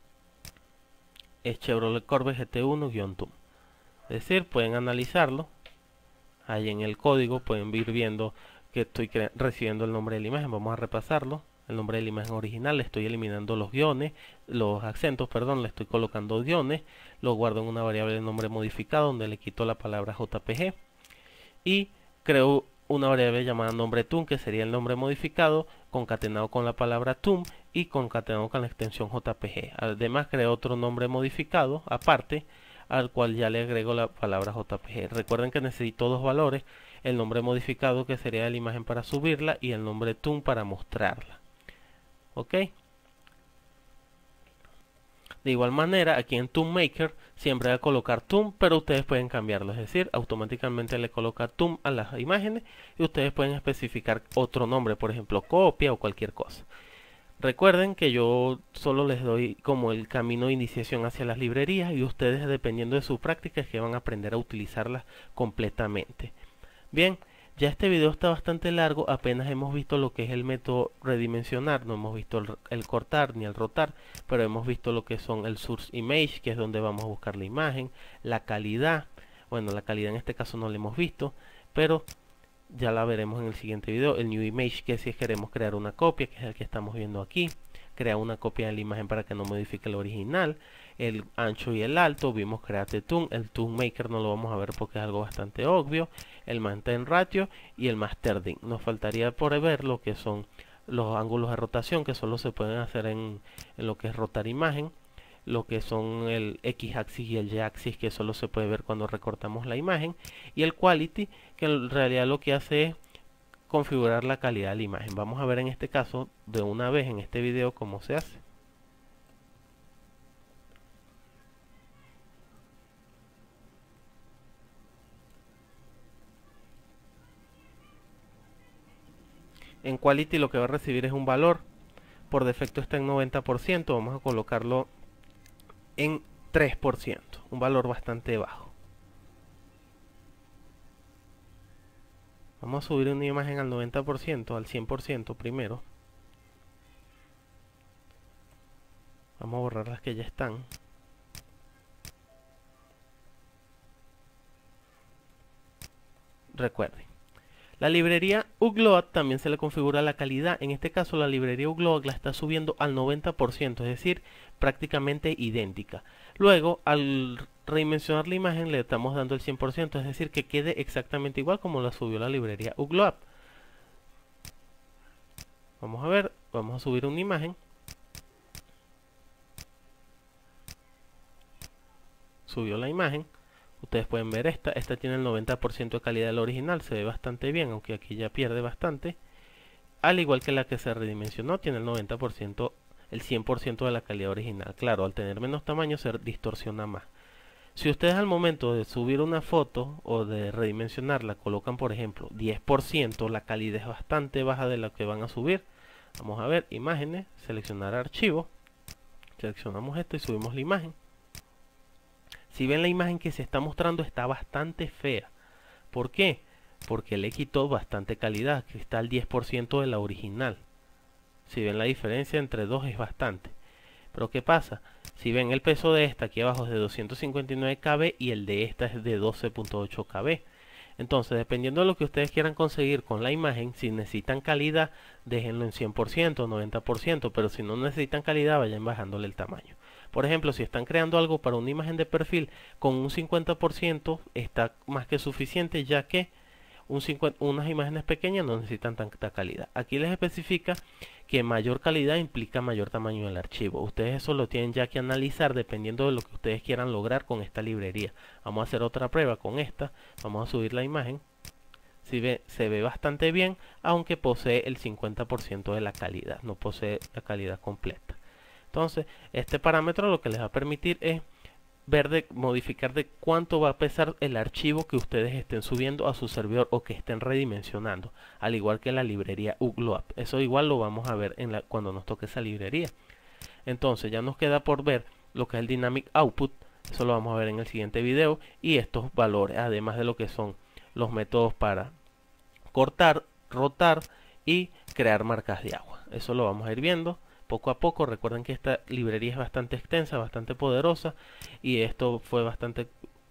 es Chevrolet Corvette G T uno-Toon. Es decir, pueden analizarlo. Ahí en el código pueden ir viendo que estoy recibiendo el nombre de la imagen. Vamos a repasarlo. El nombre de la imagen original, le estoy eliminando los guiones, los acentos, perdón, le estoy colocando guiones. Lo guardo en una variable de nombre modificado donde le quito la palabra J P G. Y creo una variable llamada nombre Toon, que sería el nombre modificado concatenado con la palabra Toon y concatenado con la extensión J P G. Además creo otro nombre modificado aparte al cual ya le agrego la palabra J P G. Recuerden que necesito dos valores, el nombre modificado que sería la imagen para subirla y el nombre Toon para mostrarla. Ok. De igual manera, aquí en Toon Maker siempre va a colocar Toon, pero ustedes pueden cambiarlo, es decir, automáticamente le coloca Toon a las imágenes y ustedes pueden especificar otro nombre, por ejemplo, copia o cualquier cosa. Recuerden que yo solo les doy como el camino de iniciación hacia las librerías y ustedes, dependiendo de su práctica, es que van a aprender a utilizarlas completamente. Bien, ya este video está bastante largo, apenas hemos visto lo que es el método redimensionar, no hemos visto el, el cortar ni el rotar, pero hemos visto lo que son el source image, que es donde vamos a buscar la imagen, la calidad, bueno, la calidad en este caso no la hemos visto, pero ya la veremos en el siguiente video. El new image, que si queremos crear una copia, que es el que estamos viendo aquí, crear una copia de la imagen para que no modifique el original. El ancho y el alto, vimos create toon, el toon maker no lo vamos a ver porque es algo bastante obvio. El maintain ratio y el mastering. Nos faltaría por ver lo que son los ángulos de rotación, que solo se pueden hacer en, en lo que es rotar imagen, lo que son el X-axis y el Y-axis, que solo se puede ver cuando recortamos la imagen, y el quality, que en realidad lo que hace es configurar la calidad de la imagen. Vamos a ver en este caso de una vez en este video cómo se hace. En quality lo que va a recibir es un valor, por defecto está en noventa por ciento, vamos a colocarlo en tres por ciento, un valor bastante bajo. Vamos a subir una imagen al noventa por ciento, al cien por ciento primero. Vamos a borrar las que ya están. Recuerden, la librería Upload también se le configura la calidad. En este caso la librería Upload la está subiendo al noventa por ciento, es decir, prácticamente idéntica. Luego, al redimensionar la imagen le estamos dando el cien por ciento, es decir, que quede exactamente igual como la subió la librería Upload. Vamos a ver, vamos a subir una imagen. Subió la imagen. Ustedes pueden ver esta, esta tiene el noventa por ciento de calidad del original, se ve bastante bien, aunque aquí ya pierde bastante. Al igual que la que se redimensionó, tiene el noventa por ciento, el cien por ciento de la calidad original. Claro, al tener menos tamaño se distorsiona más. Si ustedes al momento de subir una foto o de redimensionarla colocan, por ejemplo, diez por ciento, la calidad es bastante baja de la que van a subir. Vamos a ver, imágenes, seleccionar archivo, seleccionamos esto y subimos la imagen. Si ven, la imagen que se está mostrando está bastante fea. ¿Por qué? Porque le quitó bastante calidad, que está al diez por ciento de la original. Si ven la diferencia entre dos es bastante. Pero ¿qué pasa? Si ven, el peso de esta aquí abajo es de doscientos cincuenta y nueve kilobytes y el de esta es de doce punto ocho kilobytes. Entonces, dependiendo de lo que ustedes quieran conseguir con la imagen, si necesitan calidad, déjenlo en cien por ciento, noventa por ciento, pero si no necesitan calidad, vayan bajándole el tamaño. Por ejemplo, si están creando algo para una imagen de perfil, con un cincuenta por ciento está más que suficiente, ya que un cincuenta, unas imágenes pequeñas no necesitan tanta calidad. Aquí les especifica que mayor calidad implica mayor tamaño del archivo. Ustedes eso lo tienen ya que analizar dependiendo de lo que ustedes quieran lograr con esta librería. Vamos a hacer otra prueba con esta. Vamos a subir la imagen. Si ve, se ve bastante bien, aunque posee el cincuenta por ciento de la calidad, no posee la calidad completa. Entonces, este parámetro lo que les va a permitir es ver de modificar de cuánto va a pesar el archivo que ustedes estén subiendo a su servidor o que estén redimensionando, al igual que la librería Upload. Eso igual lo vamos a ver en la, cuando nos toque esa librería. Entonces ya nos queda por ver lo que es el Dynamic Output. Eso lo vamos a ver en el siguiente video, y estos valores, además de lo que son los métodos para cortar, rotar y crear marcas de agua. Eso lo vamos a ir viendo poco a poco. Recuerden que esta librería es bastante extensa, bastante poderosa, y esto fue bastante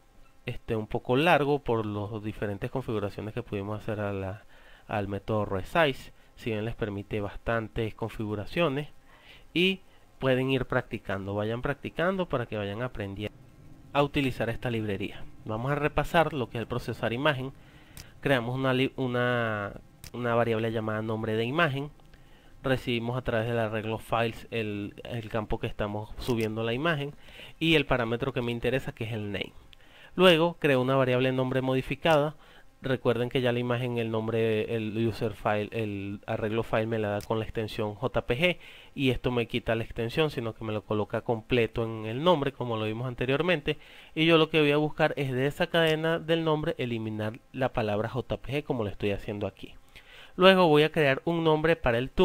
este un poco largo por las diferentes configuraciones que pudimos hacer a la, al método resize. Si bien les permite bastantes configuraciones, y pueden ir practicando, vayan practicando para que vayan aprendiendo a utilizar esta librería. Vamos a repasar lo que es el procesar imagen. Creamos una, una, una variable llamada nombre de imagen. Recibimos a través del arreglo files el, el campo que estamos subiendo la imagen y el parámetro que me interesa, que es el name. Luego creo una variable nombre modificada. Recuerden que ya la imagen, el nombre, el user file, el arreglo file me la da con la extensión J P G, y esto me quita la extensión, sino que me lo coloca completo en el nombre, como lo vimos anteriormente. Y yo lo que voy a buscar es de esa cadena del nombre eliminar la palabra J P G, como lo estoy haciendo aquí. Luego voy a crear un nombre para el toon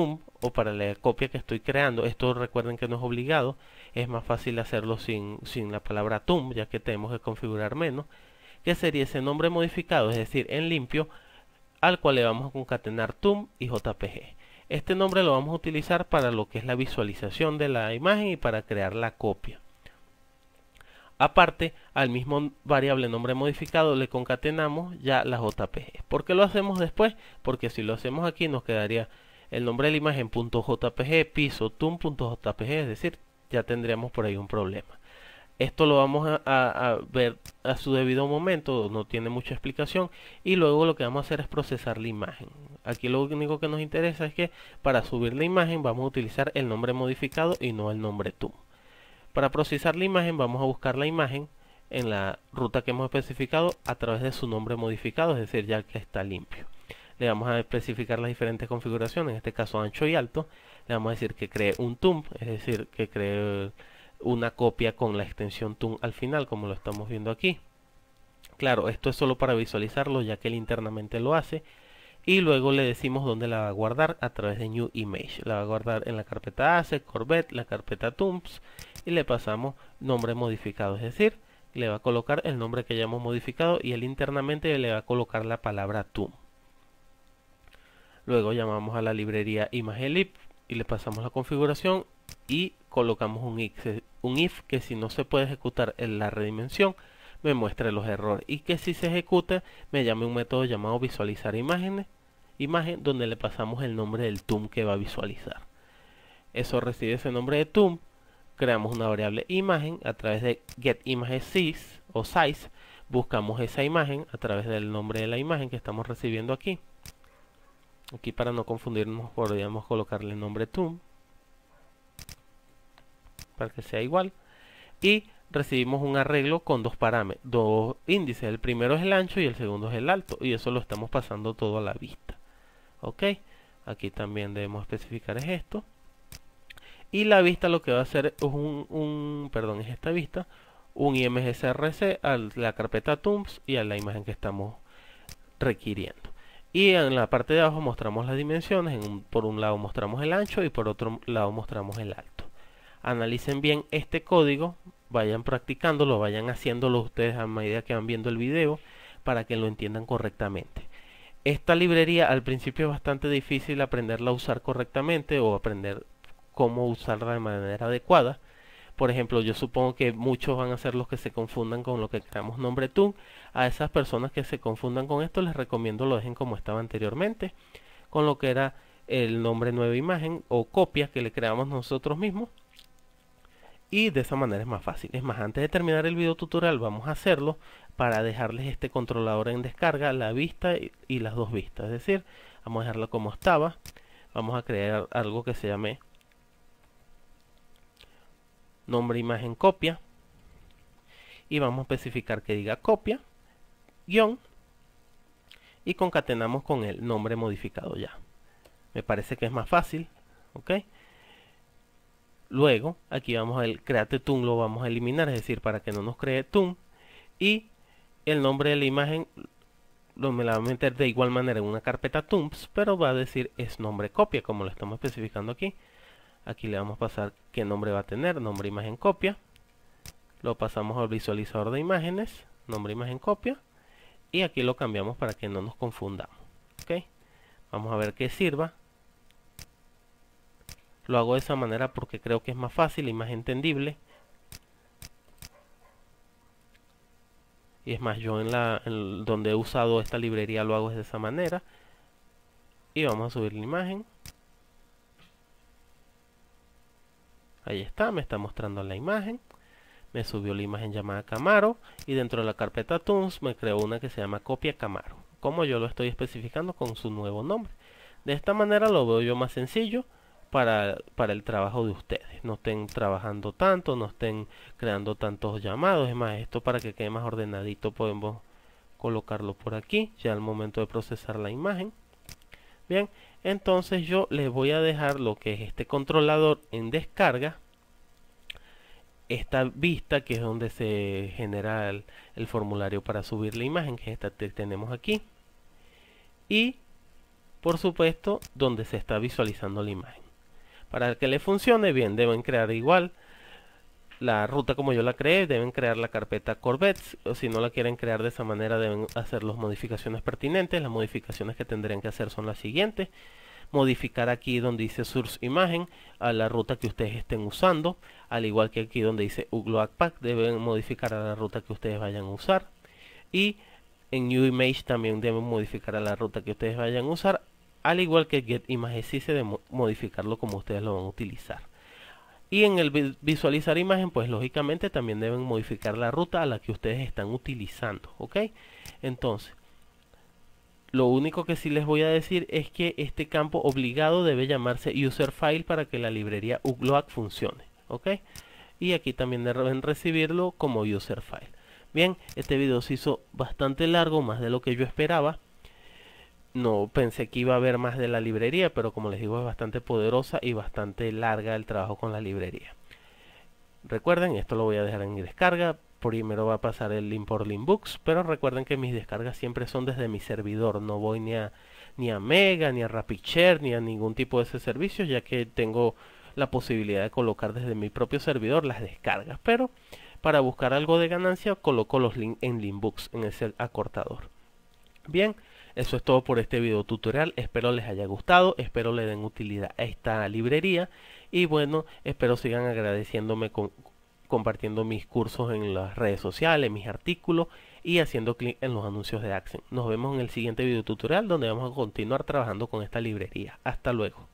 o para la copia que estoy creando. Esto recuerden que no es obligado, es más fácil hacerlo sin, sin la palabra tum, ya que tenemos que configurar menos, que sería ese nombre modificado, es decir, en limpio, al cual le vamos a concatenar tum y jpg. Este nombre lo vamos a utilizar para lo que es la visualización de la imagen y para crear la copia. Aparte, al mismo variable nombre modificado le concatenamos ya la jpg. ¿Por qué lo hacemos después? Porque si lo hacemos aquí nos quedaría el nombre de la imagen .jpg, piso tum.jpg, es decir, ya tendríamos por ahí un problema. Esto lo vamos a, a, a ver a su debido momento, no tiene mucha explicación, y luego lo que vamos a hacer es procesar la imagen. Aquí lo único que nos interesa es que para subir la imagen vamos a utilizar el nombre modificado y no el nombre tum. Para procesar la imagen vamos a buscar la imagen en la ruta que hemos especificado a través de su nombre modificado, es decir, ya que está limpio. Le vamos a especificar las diferentes configuraciones, en este caso ancho y alto. Le vamos a decir que cree un tum, es decir, que cree una copia con la extensión tum al final, como lo estamos viendo aquí. Claro, esto es solo para visualizarlo, ya que él internamente lo hace. Y luego le decimos dónde la va a guardar a través de New Image. La va a guardar en la carpeta Asset, Corbett, la carpeta Tums, y le pasamos nombre modificado, es decir, le va a colocar el nombre que ya hemos modificado y él internamente le va a colocar la palabra tum. Luego llamamos a la librería ImageLib y le pasamos la configuración y colocamos un if, un if que si no se puede ejecutar en la redimensión me muestre los errores, y que si se ejecuta me llame un método llamado visualizar imágenes, imagen, donde le pasamos el nombre del tum que va a visualizar. Eso recibe ese nombre de tum, creamos una variable imagen a través de getImageSize o size, buscamos esa imagen a través del nombre de la imagen que estamos recibiendo aquí. Aquí, para no confundirnos, podríamos colocarle el nombre tum para que sea igual, y recibimos un arreglo con dos parámetros, dos índices. El primero es el ancho y el segundo es el alto, y eso lo estamos pasando todo a la vista. Ok, aquí también debemos especificar es esto, y la vista lo que va a hacer es un, un perdón es esta vista, un imgsrc a la carpeta tums y a la imagen que estamos requiriendo. Y en la parte de abajo mostramos las dimensiones. En un, por un lado mostramos el ancho y por otro lado mostramos el alto. Analicen bien este código, vayan practicándolo, vayan haciéndolo ustedes a medida que van viendo el video para que lo entiendan correctamente. Esta librería al principio es bastante difícil aprenderla a usar correctamente o aprender cómo usarla de manera adecuada. Por ejemplo, yo supongo que muchos van a ser los que se confundan con lo que creamos nombre tum. A esas personas que se confundan con esto les recomiendo lo dejen como estaba anteriormente, con lo que era el nombre nueva imagen o copia que le creamos nosotros mismos. Y de esa manera es más fácil. Es más, antes de terminar el video tutorial vamos a hacerlo para dejarles este controlador en descarga, la vista y, y las dos vistas. Es decir, vamos a dejarlo como estaba. Vamos a crear algo que se llame nombre imagen copia, y vamos a especificar que diga copia guión y concatenamos con el nombre modificado. Ya me parece que es más fácil. Ok, luego aquí vamos a el create tum, lo vamos a eliminar, es decir, para que no nos cree tum, y el nombre de la imagen lo me la va a meter de igual manera en una carpeta tums, pero va a decir es nombre copia, como lo estamos especificando aquí. Aquí le vamos a pasar qué nombre va a tener, nombre imagen copia. Lo pasamos al visualizador de imágenes, nombre imagen copia. Y aquí lo cambiamos para que no nos confundamos. ¿Okay? Vamos a ver que sirva. Lo hago de esa manera porque creo que es más fácil y más entendible. Y es más, yo en la en donde he usado esta librería lo hago de esa manera. Y vamos a subir la imagen. Ahí está, me está mostrando la imagen. Me subió la imagen llamada Camaro. Y dentro de la carpeta Tools me creó una que se llama Copia Camaro, como yo lo estoy especificando con su nuevo nombre. De esta manera lo veo yo más sencillo para, para el trabajo de ustedes. No estén trabajando tanto, no estén creando tantos llamados. Es más, esto para que quede más ordenadito podemos colocarlo por aquí, ya al momento de procesar la imagen. Bien, entonces yo les voy a dejar lo que es este controlador en descarga, esta vista que es donde se genera el, el formulario para subir la imagen, que es esta que tenemos aquí, y por supuesto donde se está visualizando la imagen. Para que le funcione bien, deben crear igual la ruta como yo la creé, deben crear la carpeta Corvettes, o si no la quieren crear de esa manera deben hacer las modificaciones pertinentes. Las modificaciones que tendrían que hacer son las siguientes: modificar aquí donde dice source imagen a la ruta que ustedes estén usando, al igual que aquí donde dice Ugloac Pack deben modificar a la ruta que ustedes vayan a usar, y en New Image también deben modificar a la ruta que ustedes vayan a usar, al igual que Get Image sí se debe modificarlo como ustedes lo van a utilizar. Y en el visualizar imagen, pues lógicamente también deben modificar la ruta a la que ustedes están utilizando, ¿ok? Entonces, lo único que sí les voy a decir es que este campo obligado debe llamarse user file para que la librería Ugloac funcione, ¿ok? Y aquí también deben recibirlo como user file. Bien, este video se hizo bastante largo, más de lo que yo esperaba. No pensé que iba a haber más de la librería, pero como les digo es bastante poderosa y bastante larga el trabajo con la librería. Recuerden, esto lo voy a dejar en mi descarga. Primero va a pasar el link por Linkbooks, pero recuerden que mis descargas siempre son desde mi servidor. No voy ni a, ni a Mega, ni a RapidShare, ni a ningún tipo de ese servicio, ya que tengo la posibilidad de colocar desde mi propio servidor las descargas. Pero para buscar algo de ganancia coloco los links en Linkbooks, en ese acortador. Bien, eso es todo por este video tutorial. Espero les haya gustado, espero le den utilidad a esta librería y bueno, espero sigan agradeciéndome con compartiendo mis cursos en las redes sociales, mis artículos y haciendo clic en los anuncios de AdSense. Nos vemos en el siguiente video tutorial donde vamos a continuar trabajando con esta librería. Hasta luego.